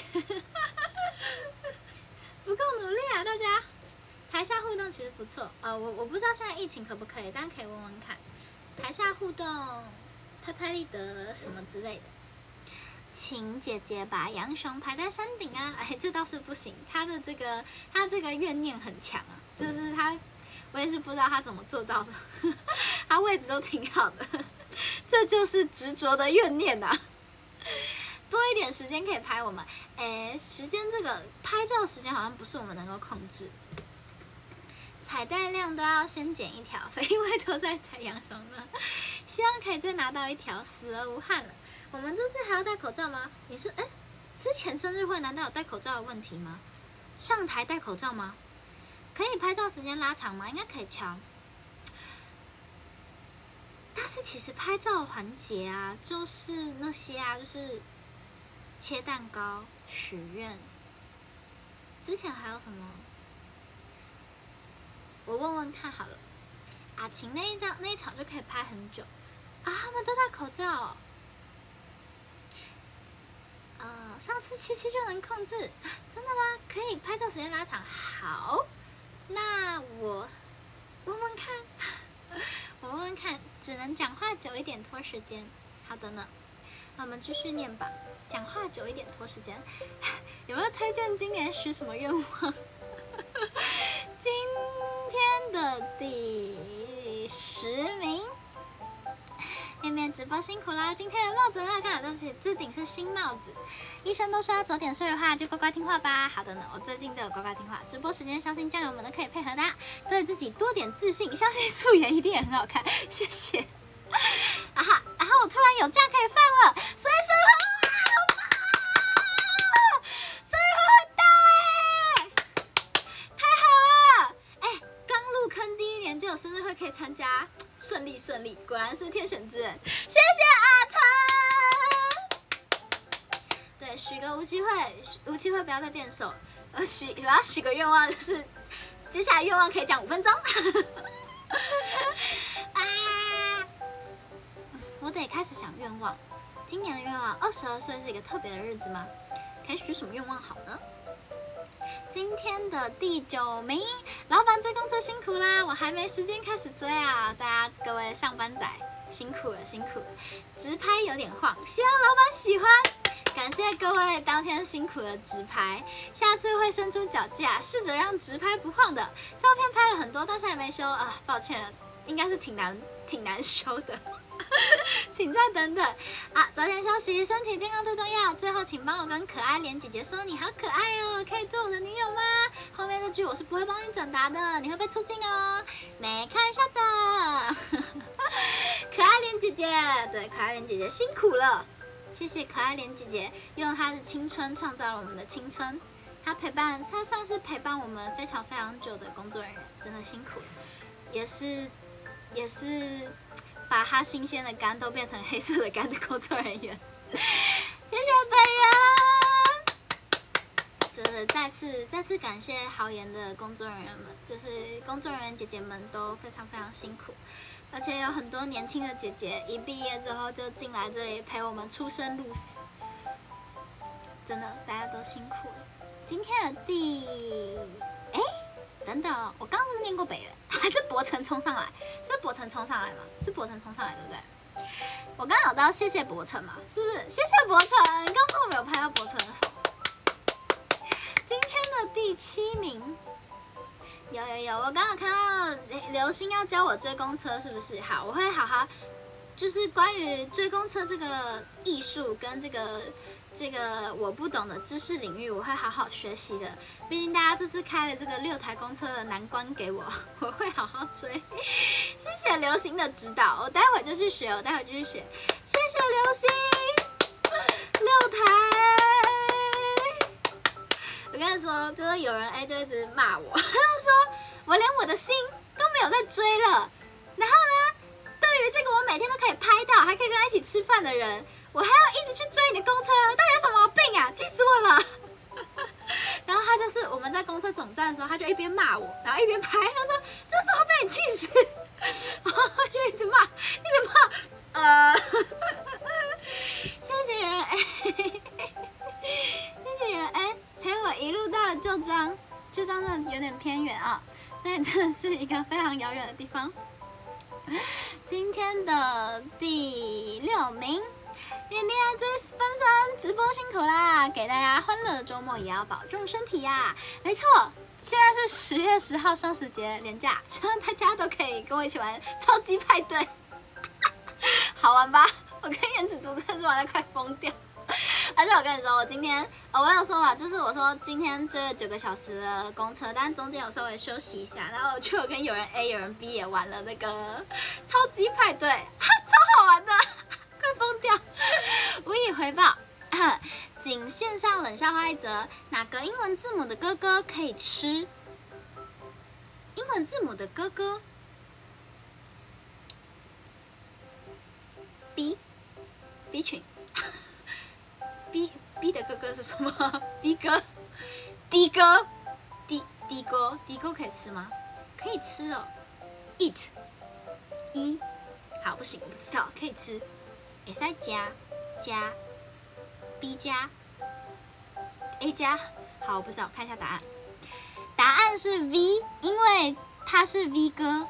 不够努力啊！大家，台下互动其实不错，呃，我我不知道现在疫情可不可以，但可以问问看。台下互动，拍拍立得什么之类的，请姐姐把杨雄排在山顶啊！哎，这倒是不行，他的这个他这个怨念很强啊，就是他，我也是不知道他怎么做到的，他位置都挺好的，这就是执着的怨念啊！多一点时间可以拍我们，哎，时间这个拍照时间好像不是我们能够控制。彩带量都要先减一条，因为都在采杨雄呢。希望可以再拿到一条，死而无憾了。我们这次还要戴口罩吗？你是哎，之前生日会难道有戴口罩的问题吗？上台戴口罩吗？可以拍照时间拉长吗？应该可以调。但是其实拍照环节啊，就是那些啊，就是切蛋糕、许愿。之前还有什么？我问问看好了。阿晴那一张那一场就可以拍很久啊，他们都戴口罩、哦。呃，上次七七就能控制，真的吗？可以拍照时间拉长。好，那我问问看。我问问看，只能讲话久一点，拖时间。好的呢，那我们继续念吧。讲话久一点，拖时间。有没有推荐今年许什么愿望？今天的第十名，面面直播辛苦啦！今天的帽子很好看，但是这顶是新帽子。医生都说要早点睡的话，就乖乖听话吧。好的呢，我最近都有乖乖听话。直播时间，相信酱油们都可以配合的，对自己多点自信，相信素颜一定也很好看。谢谢。啊哈，然后我突然有假可以放了，所以生日会哇，好棒！生日会会到哎，太好了！哎，刚入坑第一年就有生日会可以参加，顺利顺利，果然是天选之人。谢谢阿成。对，许个无机会，无机会不要再变瘦。呃，许我要许个愿望，就是接下来愿望可以讲五分钟。啊！我得开始想愿望。今年的愿望，二十二岁是一个特别的日子吗？可以许什么愿望好呢？今天的第九名，老板追公车辛苦啦，我还没时间开始追啊！大家各位上班仔辛苦了，辛苦了。直拍有点晃，希望老板喜欢。感谢各位当天辛苦的直拍，下次会伸出脚架，试着让直拍不晃的。照片拍了很多，但是还没修啊，抱歉了，应该是挺难挺难修的。 请再等等啊！早点休息，身体健康最重要。最后，请帮我跟可爱莲姐姐说你好可爱哦，可以做我的女友吗？后面那句我是不会帮你转达的，你会被出镜哦。没开玩笑的，可爱莲姐姐，对，可爱莲姐姐辛苦了，谢谢可爱莲姐姐用她的青春创造了我们的青春。她陪伴，她算是陪伴我们非常非常久的工作人员，真的辛苦了，也是也是。把它新鲜的肝都变成黑色的肝的工作人员，谢谢本人。就是再次再次感谢豪言的工作人员们，就是工作人员姐姐们都非常非常辛苦，而且有很多年轻的姐姐一毕业之后就进来这里陪我们出生入死，真的大家都辛苦了。今天的第哎。等等哦，我刚刚是不是念过北原？还是博成冲上来？是博成冲上来吗？是博成冲上来对不对？我刚刚有到谢谢博成嘛？是不是？谢谢博成，刚刚我没有拍到博成的手。今天的第七名，有有有，我刚刚看到刘星要教我追公车，是不是？好，我会好好，就是关于追公车这个艺术跟这个。这个我不懂的知识领域，我会好好学习的。毕竟大家这次开了这个六台公车的难关给我，我会好好追。谢谢刘星的指导，我待会就去学，我待会就去学。谢谢刘星，六台。我跟你说，就是有人 A 就一直骂我，他说我连我的心都没有在追了。然后呢，对于这个我每天都可以拍到，还可以跟他一起吃饭的人。我还要一直去追你的公车，到底有什么毛病啊？气死我了！然后他就是我们在公车总站的时候，他就一边骂我，然后一边拍，他说：“这时候被你气死！”然后就一直骂，一直骂。呃，谢谢人 A， 谢谢人 A 陪我一路到了旧庄，旧庄真的有点偏远啊，但真的是一个非常遥远的地方。今天的第六名。面面追分身直播辛苦啦，给大家欢乐的周末也要保重身体呀、啊。没错，现在是十月十号双十节连假，希望大家都可以跟我一起玩超级派对，好玩吧？我跟原子族真的是玩得快疯掉。而且我跟你说，我今天、哦、我有说嘛，就是我说今天追了九个小时的公车，但中间有稍微休息一下，然后我就有跟有人 A 有人 B 也玩了那个超级派对，超好玩的。快疯掉！无以回报。仅线上冷笑话一则：哪个英文字母的哥哥可以吃？英文字母的哥哥 ，B B 群 ，B B 的哥哥是什么 ？B 哥 ，D 哥 ，D D 哥 ，D 哥可以吃吗？可以吃哦。Eat 一，好不行，我不知道，可以吃。会使加加 B 加 A 加，好，我不知道，看一下答案。答案是 V， 因为他是 V 哥。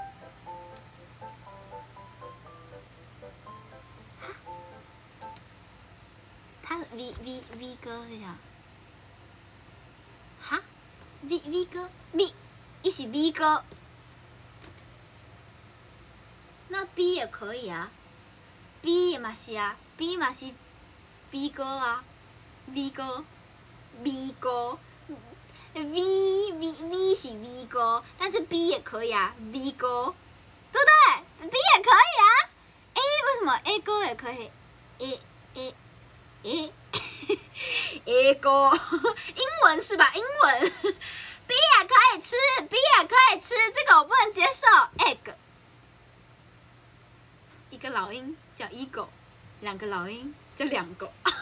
他是 V V V 哥是啥？哈 ？V V 哥 V， 一是 V 哥，那 B 也可以啊。B 嘛是啊 ，B 嘛是 B 哥啊 ，V 哥 ，V 哥 ，V V V 是 V 哥，但是 B 也可以啊 ，V 哥，对不对 ？B 也可以啊 ，A 为什么 A 哥也可以 ？A A A A 哥，英文是吧？英文 ，B 也可以吃 ，B 也可以吃，这个我不能接受 ，egg， 一个老鹰。叫一狗，两个老鹰叫两狗，不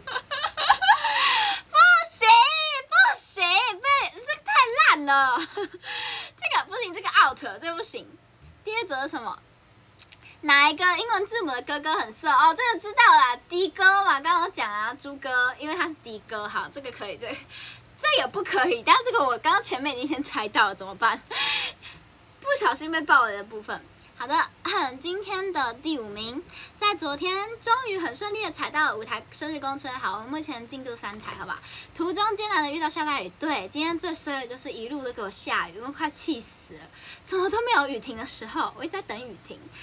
行不行，被这个太烂了，这个不行，这个 out， 这个不行。第二则是什么？哪一个英文字母的哥哥很色？哦，这个知道啦 ，D 哥嘛，刚刚我讲啊，猪哥，因为他是 D 哥，好，这个可以，这个、这也不可以，但是这个我刚刚前面已经先猜到了，怎么办？不小心被爆雷的部分。好的，今天的第五名，在昨天终于很顺利的踩到了五台生日公车。好，我们目前进度三台，好吧？途中艰难的遇到下大雨，对，今天最衰的就是一路都给我下雨，我快气死了，怎么都没有雨停的时候，我一直在等雨停。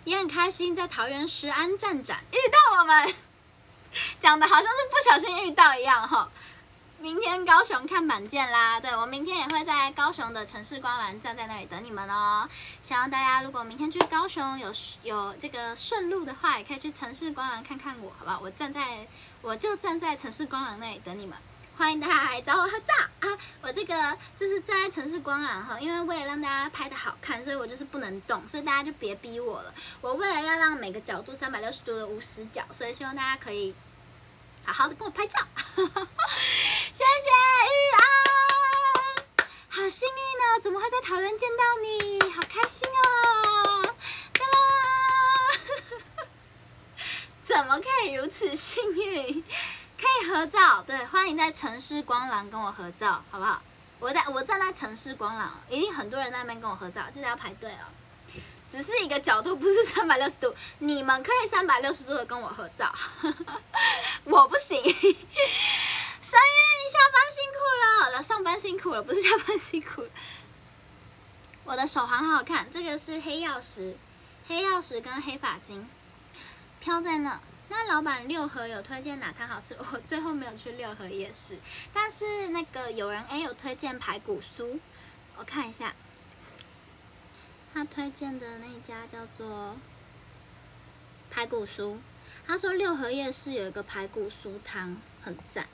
也很开心在桃园石安站展遇到我们，讲的好像是不小心遇到一样哈。明天高雄看板见啦！对，我明天也会在高雄的城市光廊站在那里等你们哦。希望大家如果明天去高雄有有这个顺路的话，也可以去城市光廊看看我，好不好？我站在我就站在城市光廊那里等你们。欢迎大家来找我合照啊！我这个就是站在城市光廊哈，因为为了让大家拍的好看，所以我就是不能动，所以大家就别逼我了。我为了要让每个角度三百六十度的无死角，所以希望大家可以好好的跟我拍照。谢谢玉安，好幸运哦！怎么会在桃园见到你？好开心哦！哒啦，怎么可以如此幸运？可以合照，对，欢迎在城市光廊跟我合照，好不好？我在我站在城市光廊，一定很多人在那边跟我合照，记得要排队哦。只是一个角度，不是三百六十度，你们可以三百六十度的跟我合照，我不行。生日下班辛苦了，上班辛苦了，不是下班辛苦了。我的手环好好看，这个是黑曜石，黑曜石跟黑发晶飘在那。那老板六合有推荐哪摊好吃？我最后没有去六合夜市，但是那个有人 A 有推荐排骨酥，我看一下，他推荐的那家叫做排骨酥，他说六合夜市有一个排骨酥汤很赞。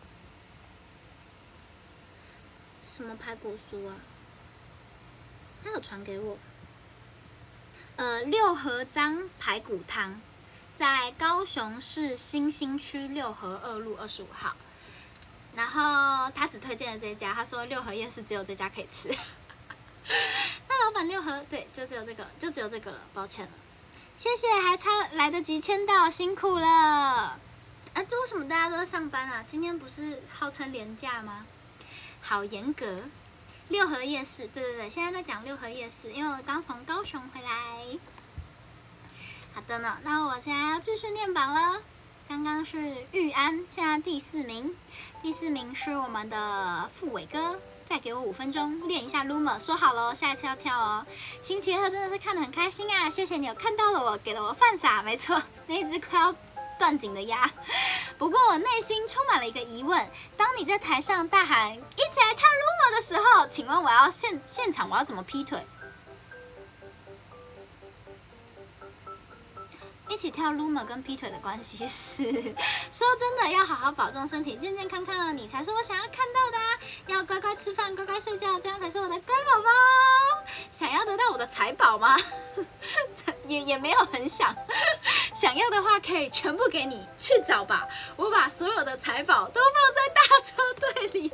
什么排骨酥啊？他有传给我。呃，六合章排骨汤。在高雄市新兴区六合二路二十五号，然后他只推荐了这家，他说六合夜市只有这家可以吃。那老板六合对，就只有这个，就只有这个了，抱歉了，谢谢，还差来得及签到，辛苦了。啊，这为什么大家都在上班啊？今天不是号称连假吗？好严格。六合夜市，对对对，现在在讲六合夜市，因为我刚从高雄回来。好的呢，那我现在要继续念榜了。刚刚是玉安，现在第四名，第四名是我们的傅伟哥。再给我五分钟练一下 Luma， 说好了，下一次要跳哦。星期二真的是看得很开心啊，谢谢你有看到了我，给了我饭撒，没错，那一只快要断颈的鸭。不过我内心充满了一个疑问：当你在台上大喊“一起来跳 Luma” 的时候，请问我要现现场我要怎么劈腿？一起跳 Luma 跟劈腿的关系是，说真的要好好保重身体，健健康康的你才是我想要看到的啊！要乖乖吃饭，乖乖睡觉，这样才是我的乖宝宝。想要得到我的财宝吗？也也没有很想，想要的话可以全部给你，去找吧。我把所有的财宝都放在大车队里。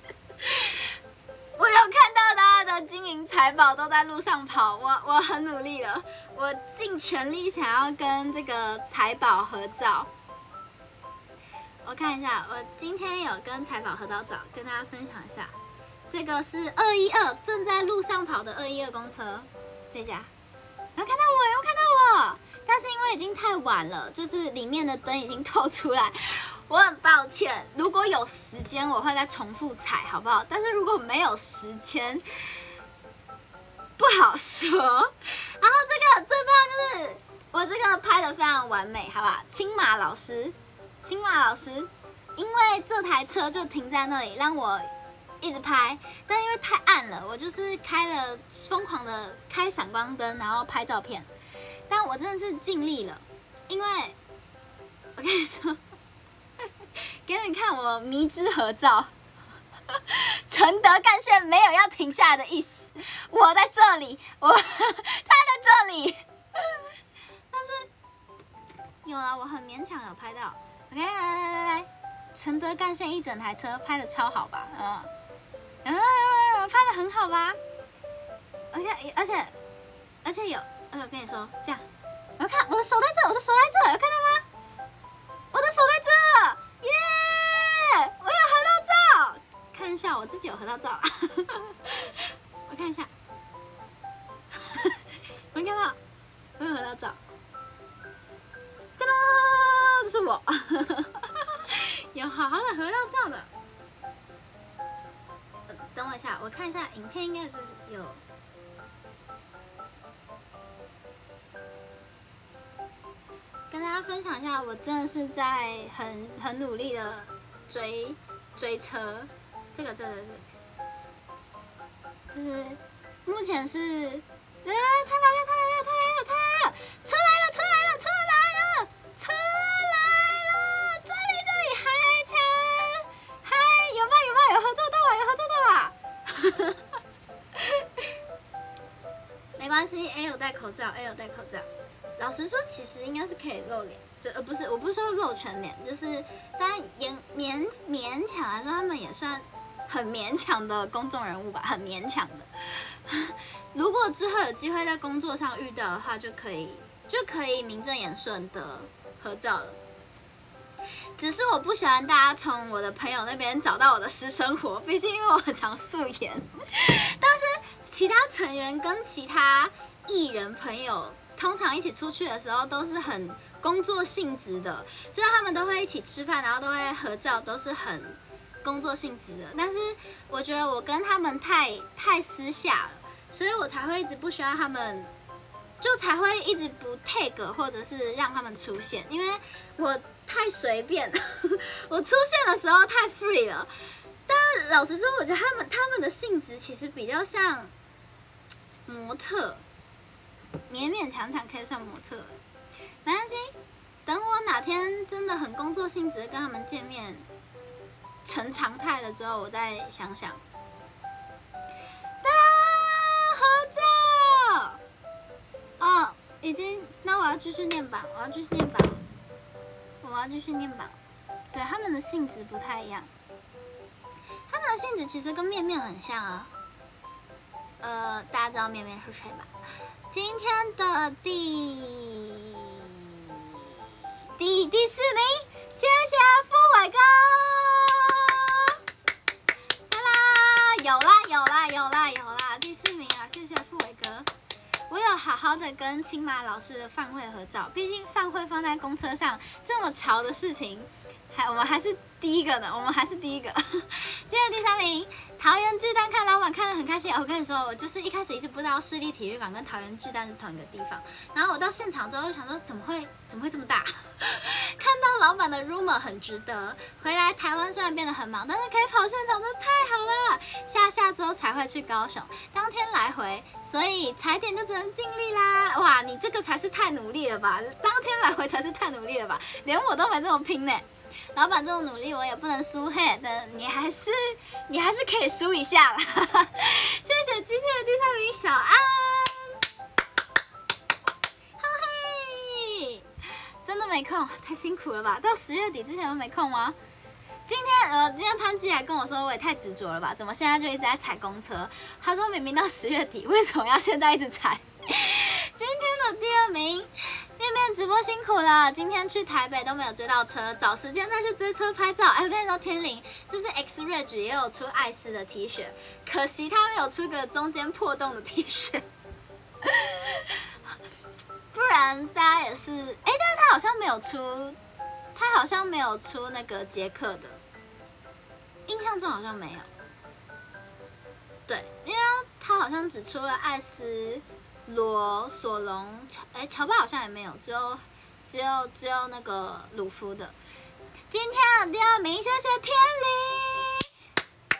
我有看到大家的金银财宝都在路上跑，我我很努力了，我尽全力想要跟这个财宝合照。我看一下，我今天有跟财宝合到照，跟大家分享一下。这个是二一二正在路上跑的二一二公车，这家有看到我，有看到我，但是因为已经太晚了，就是里面的灯已经透出来。我很抱歉，如果有时间我会再重复踩，好不好？但是如果没有时间，不好说。然后这个最棒就是我这个拍的非常完美，好不好？青马老师，青马老师，因为这台车就停在那里，让我一直拍，但因为太暗了，我就是开了疯狂的开闪光灯，然后拍照片。但我真的是尽力了，因为我跟你说。给你看我迷之合照，承德干线没有要停下来的意思，我在这里，我他在这里，但是有啦，我很勉强有拍到。OK， 来来来来，承德干线一整台车拍的超好吧？嗯，啊，拍的很好吧？而且而且而且有，而且我跟你说，这样，我看我的手在这，我的手在这，有看到吗？我的手在这。耶！ Yeah! 我有合到照，看一下我自己有合到照，我看一下，我看到我有合到照，哒啦，这是我，有好好的合到照的。等我一下，我看一下影片，应该是有。 跟大家分享一下，我真的是在很很努力的追追车，这个真的是，就是目前是，啊，他来了，他来了，他来了，他来了，车来了，车来了，车来了，车来了，这里这里，嗨嗨车，嗨，有吧有吧，有合作到吧，有合作到吧。没关系 ，A 有戴口罩 ，A 有戴口罩。老实说，其实应该是可以露脸，就呃不是，我不是说露全脸，就是当然勉勉勉强来说，他们也算很勉强的公众人物吧，很勉强的。如果之后有机会在工作上遇到的话，就可以就可以名正言顺的合照了。只是我不喜欢大家从我的朋友那边找到我的私生活，毕竟因为我很常素颜。但是其他成员跟其他艺人朋友，通常一起出去的时候都是很工作性质的，就是他们都会一起吃饭，然后都会合照，都是很工作性质的。但是我觉得我跟他们太太私下了，所以我才会一直不需要他们，就才会一直不 tag 或者是让他们出现，因为我太随便了，我出现的时候太 free 了。但老实说，我觉得他们他们的性质其实比较像模特，勉勉强强可以算模特。没关系，等我哪天真的很工作性质跟他们见面成常态了之后，我再想想。哒啦，合照。哦，已经，那我要继续念榜，我要继续念榜，我要继续念榜。对，他们的性质不太一样，他们的性质其实跟面面很像啊。呃，大家知道面面是谁吧？今天的第第第四名，谢谢傅伟哥。啦啦，有啦有啦有啦有啦，第四名啊，谢谢傅伟哥。我有好好的跟青马老师的饭会合照，毕竟饭会放在公车上这么潮的事情，还我们还是第一个呢，我们还是第一个。接着第三名，桃园巨蛋看老板看得很开心。我跟你说，我就是一开始一直不知道市立体育馆跟桃园巨蛋是同一个地方，然后我到现场之后就想说，怎么会怎么会这么大？看到老板的 rumor 很值得。回来台湾虽然变得很忙，但是可以跑现场真的太好了。下下周才会去高雄，当天来回，所以踩点就只能尽力啦。哇，你这个才是太努力了吧？当天来回才是太努力了吧？连我都没这么拼呢。老板这么努力，我也不能输嘿，但你还是你还是可以输一下啦。谢谢今天的第三名小安，好嘿，真的没空，太辛苦了吧？到十月底之前都没空吗？今天呃，今天潘基还跟我说，我也太执着了吧？怎么现在就一直在踩公车？他说明明到十月底，为什么要现在一直踩？今天的第二名。面面直播辛苦了，今天去台北都没有追到车，找时间再去追车拍照。哎，我跟你说，天灵，这是 X Rage 也有出艾斯的 T 恤，可惜他没有出个中间破洞的 T 恤，不然大家也是。哎，但是他好像没有出，他好像没有出那个捷克的，印象中好像没有。对，因为他好像只出了艾斯。罗索隆，哎，乔巴好像也没有，只有只有只有那个鲁夫的。今天的第二名，谢谢天灵。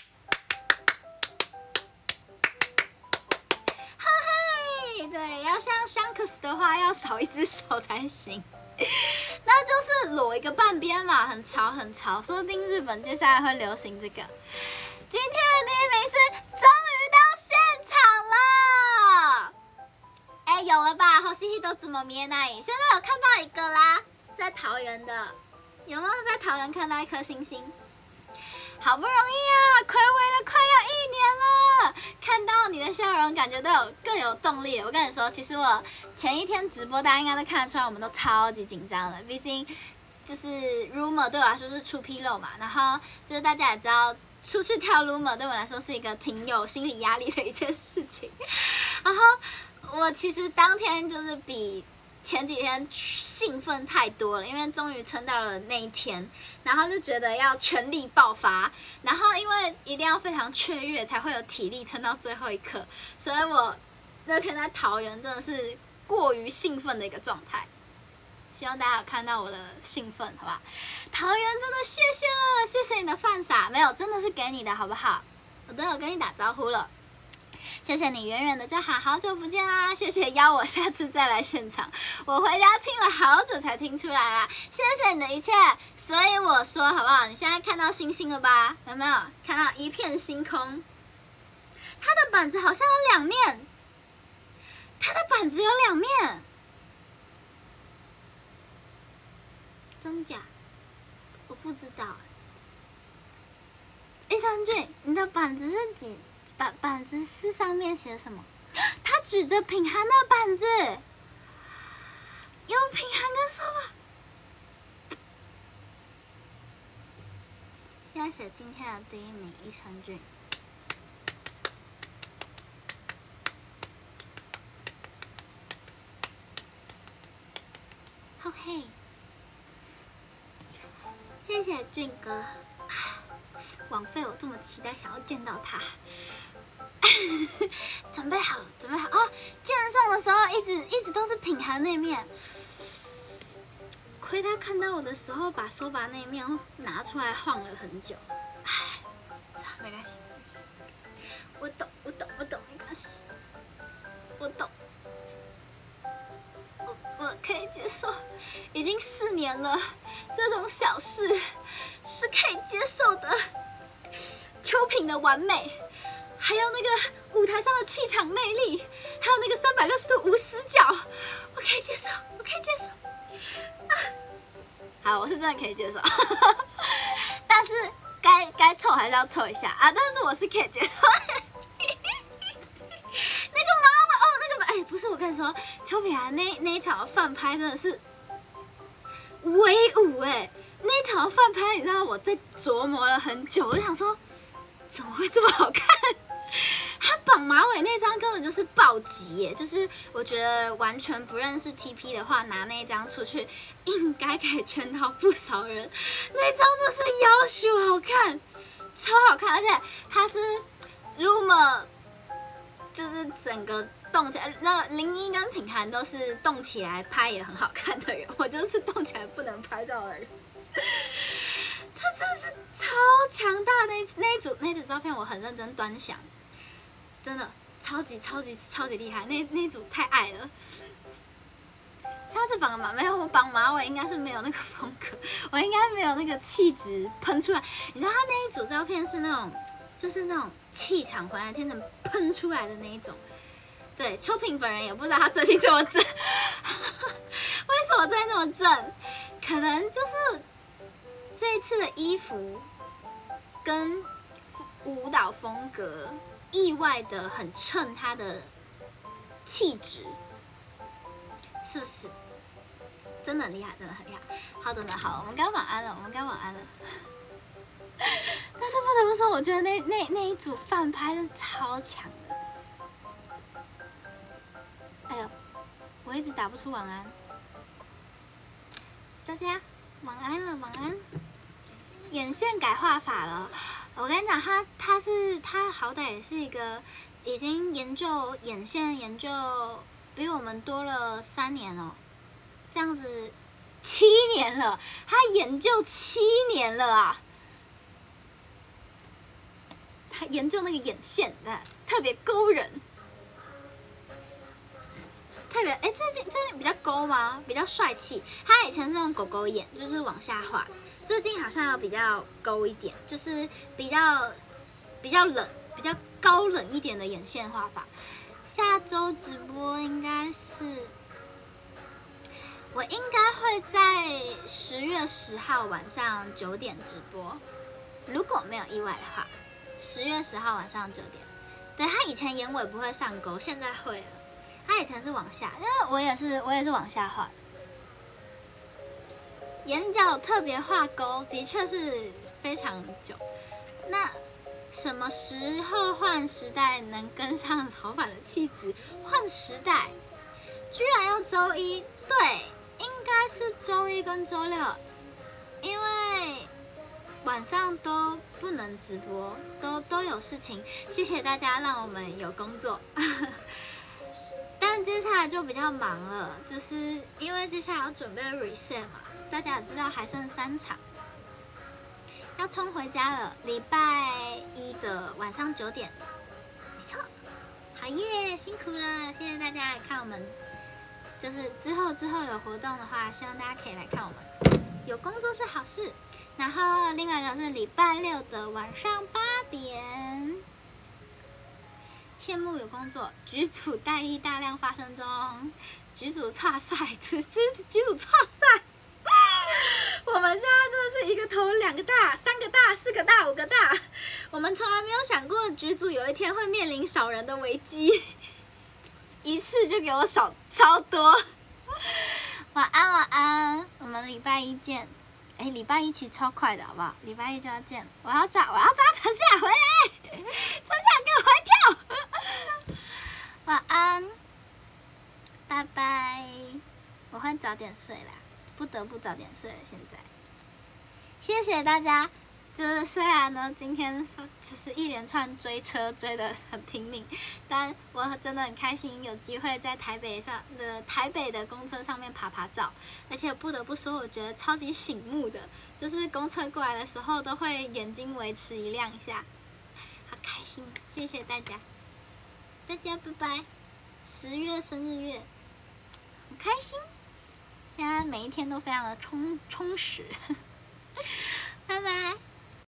嘿嘿，对，要像香克斯的话，要少一只手才行。那就是裸一个半边嘛，很潮很潮，说不定日本接下来会流行这个。今天的第一名是终于到现场了。哎，有了吧？好嘻嘻都怎么咩呢？现在有看到一个啦，在桃园的，有没有在桃园看到一颗星星？好不容易啊，睽违了快要一年了，看到你的笑容，感觉都有更有动力了。我跟你说，其实我前一天直播，大家应该都看得出来，我们都超级紧张的，毕竟就是 rumor 对我来说是出纰漏嘛，然后就是大家也知道。出去跳 rumor 对我来说是一个挺有心理压力的一件事情，然后我其实当天就是比前几天兴奋太多了，因为终于撑到了那一天，然后就觉得要全力爆发，然后因为一定要非常雀跃才会有体力撑到最后一刻，所以我那天在桃园真的是过于兴奋的一个状态。 希望大家有看到我的兴奋，好不好？桃园真的谢谢了，谢谢你的饭撒，没有，真的是给你的，好不好？我都有跟你打招呼了。谢谢你远远的就喊好久不见啦，谢谢邀我下次再来现场，我回家听了好久才听出来啦，谢谢你的一切。所以我说好不好？你现在看到星星了吧？有没有看到一片星空？它的板子好像有两面，它的板子有两面，真假？我不知道。益生菌，你的板子是几？板板子是上面写什么？他举着品涵的板子，有品涵跟手把。现在写今天的第一名益生菌。好嘿，谢谢俊哥。枉费我这么期待想要见到他。准备好，准备好哦！荐送的时候一直一直都是品涵那面，亏他看到我的时候把手把那面拿出来晃了很久。唉，没关系，没关系，我懂，我懂，我懂，没关系，我懂，我我可以接受。已经四年了，这种小事是可以接受的。秋品的完美。还有那个舞台上的气场魅力，还有那个三百六十度无死角，我可以接受，我可以接受。啊、好，我是真的可以接受，但是该该臭还是要臭一下啊！但是我是可以接受。那个妈妈哦，那个哎、欸，不是我跟你说，邱品涵那那一场饭拍真的是威武哎、欸！那一场饭拍，你知道我在琢磨了很久，我就想说，怎么会这么好看？他绑马尾那张根本就是暴击耶！就是我觉得完全不认识 T P 的话，拿那一张出去，应该可以圈到不少人。那张真是要求好看，超好看，而且他是 rumor， 就是整个动起来，那林一跟品涵都是动起来拍也很好看的人，我就是动起来不能拍到的人。他真的是超强大那那一组那一组照片，我很认真端详。真的超级超级超级厉害，那那一组太爱了。上次绑马没有，我绑马尾应该是没有那个风格，我应该没有那个气质喷出来。你知道他那一组照片是那种，就是那种气场回来天成喷出来的那一种。对，秋萍本人也不知道他最近这么正，为什么最近那么正？可能就是这一次的衣服跟舞蹈风格。意外的很衬他的气质，是不是？真的很厉害，真的很厉害。好的呢，好，我们该晚安了，我们该晚安了。但是不得不说，我觉得那那那一组饭拍的超强的。哎呦，我一直打不出晚安。大家晚安了，晚安。眼线改画法了。我跟你讲，他他是他好歹也是一个已经研究眼线研究比我们多了三年哦，这样子七年了，他研究七年了啊！他研究那个眼线的特别勾人，特别哎，最近最近比较勾吗？比较帅气。他以前是用狗狗眼，就是往下画。最近好像要比较勾一点，就是比较比较冷、比较高冷一点的眼线画法。下周直播应该是，我应该会在十月十号晚上九点直播，如果没有意外的话，十月十号晚上九点。对，他以前眼尾不会上勾，现在会了。他以前是往下，因为我也是我也是往下画。眼角特别画勾，的确是非常久。那什么时候换时代能跟上老板的气质？换时代，居然要周一？对，应该是周一跟周六，因为晚上都不能直播，都都有事情。谢谢大家让我们有工作。但但接下来就比较忙了，就是因为接下来要准备 reset 嘛，大家也知道还剩三场，要冲回家了。礼拜一的晚上九点，没错，好耶，辛苦了，谢谢大家来看我们。就是之后之后有活动的话，希望大家可以来看我们。有工作是好事。然后另外一个是礼拜六的晚上八点。羡慕有工作，局组待议大量发生中，局组差赛，局局局组差赛。我们现在真的是一个头两个大，三个大，四个大，五个大。我们从来没有想过局组有一天会面临少人的危机，一次就给我少超多。晚安晚安，我们礼拜一见。哎，礼拜一其实超快的，好不好？礼拜一就要见，我要抓，我要抓陈夏回来，陈夏给我回跳。晚安，拜拜。我会早点睡啦，不得不早点睡了。现在，谢谢大家。就是虽然呢，今天就是一连串追车追得很拼命，但我真的很开心，有机会在台北上的台北的公车上面爬爬照，而且不得不说，我觉得超级醒目的，就是公车过来的时候都会眼睛维持一亮一下，好开心，谢谢大家，大家拜拜，十月生日月，很开心，现在每一天都非常的充充实，拜拜。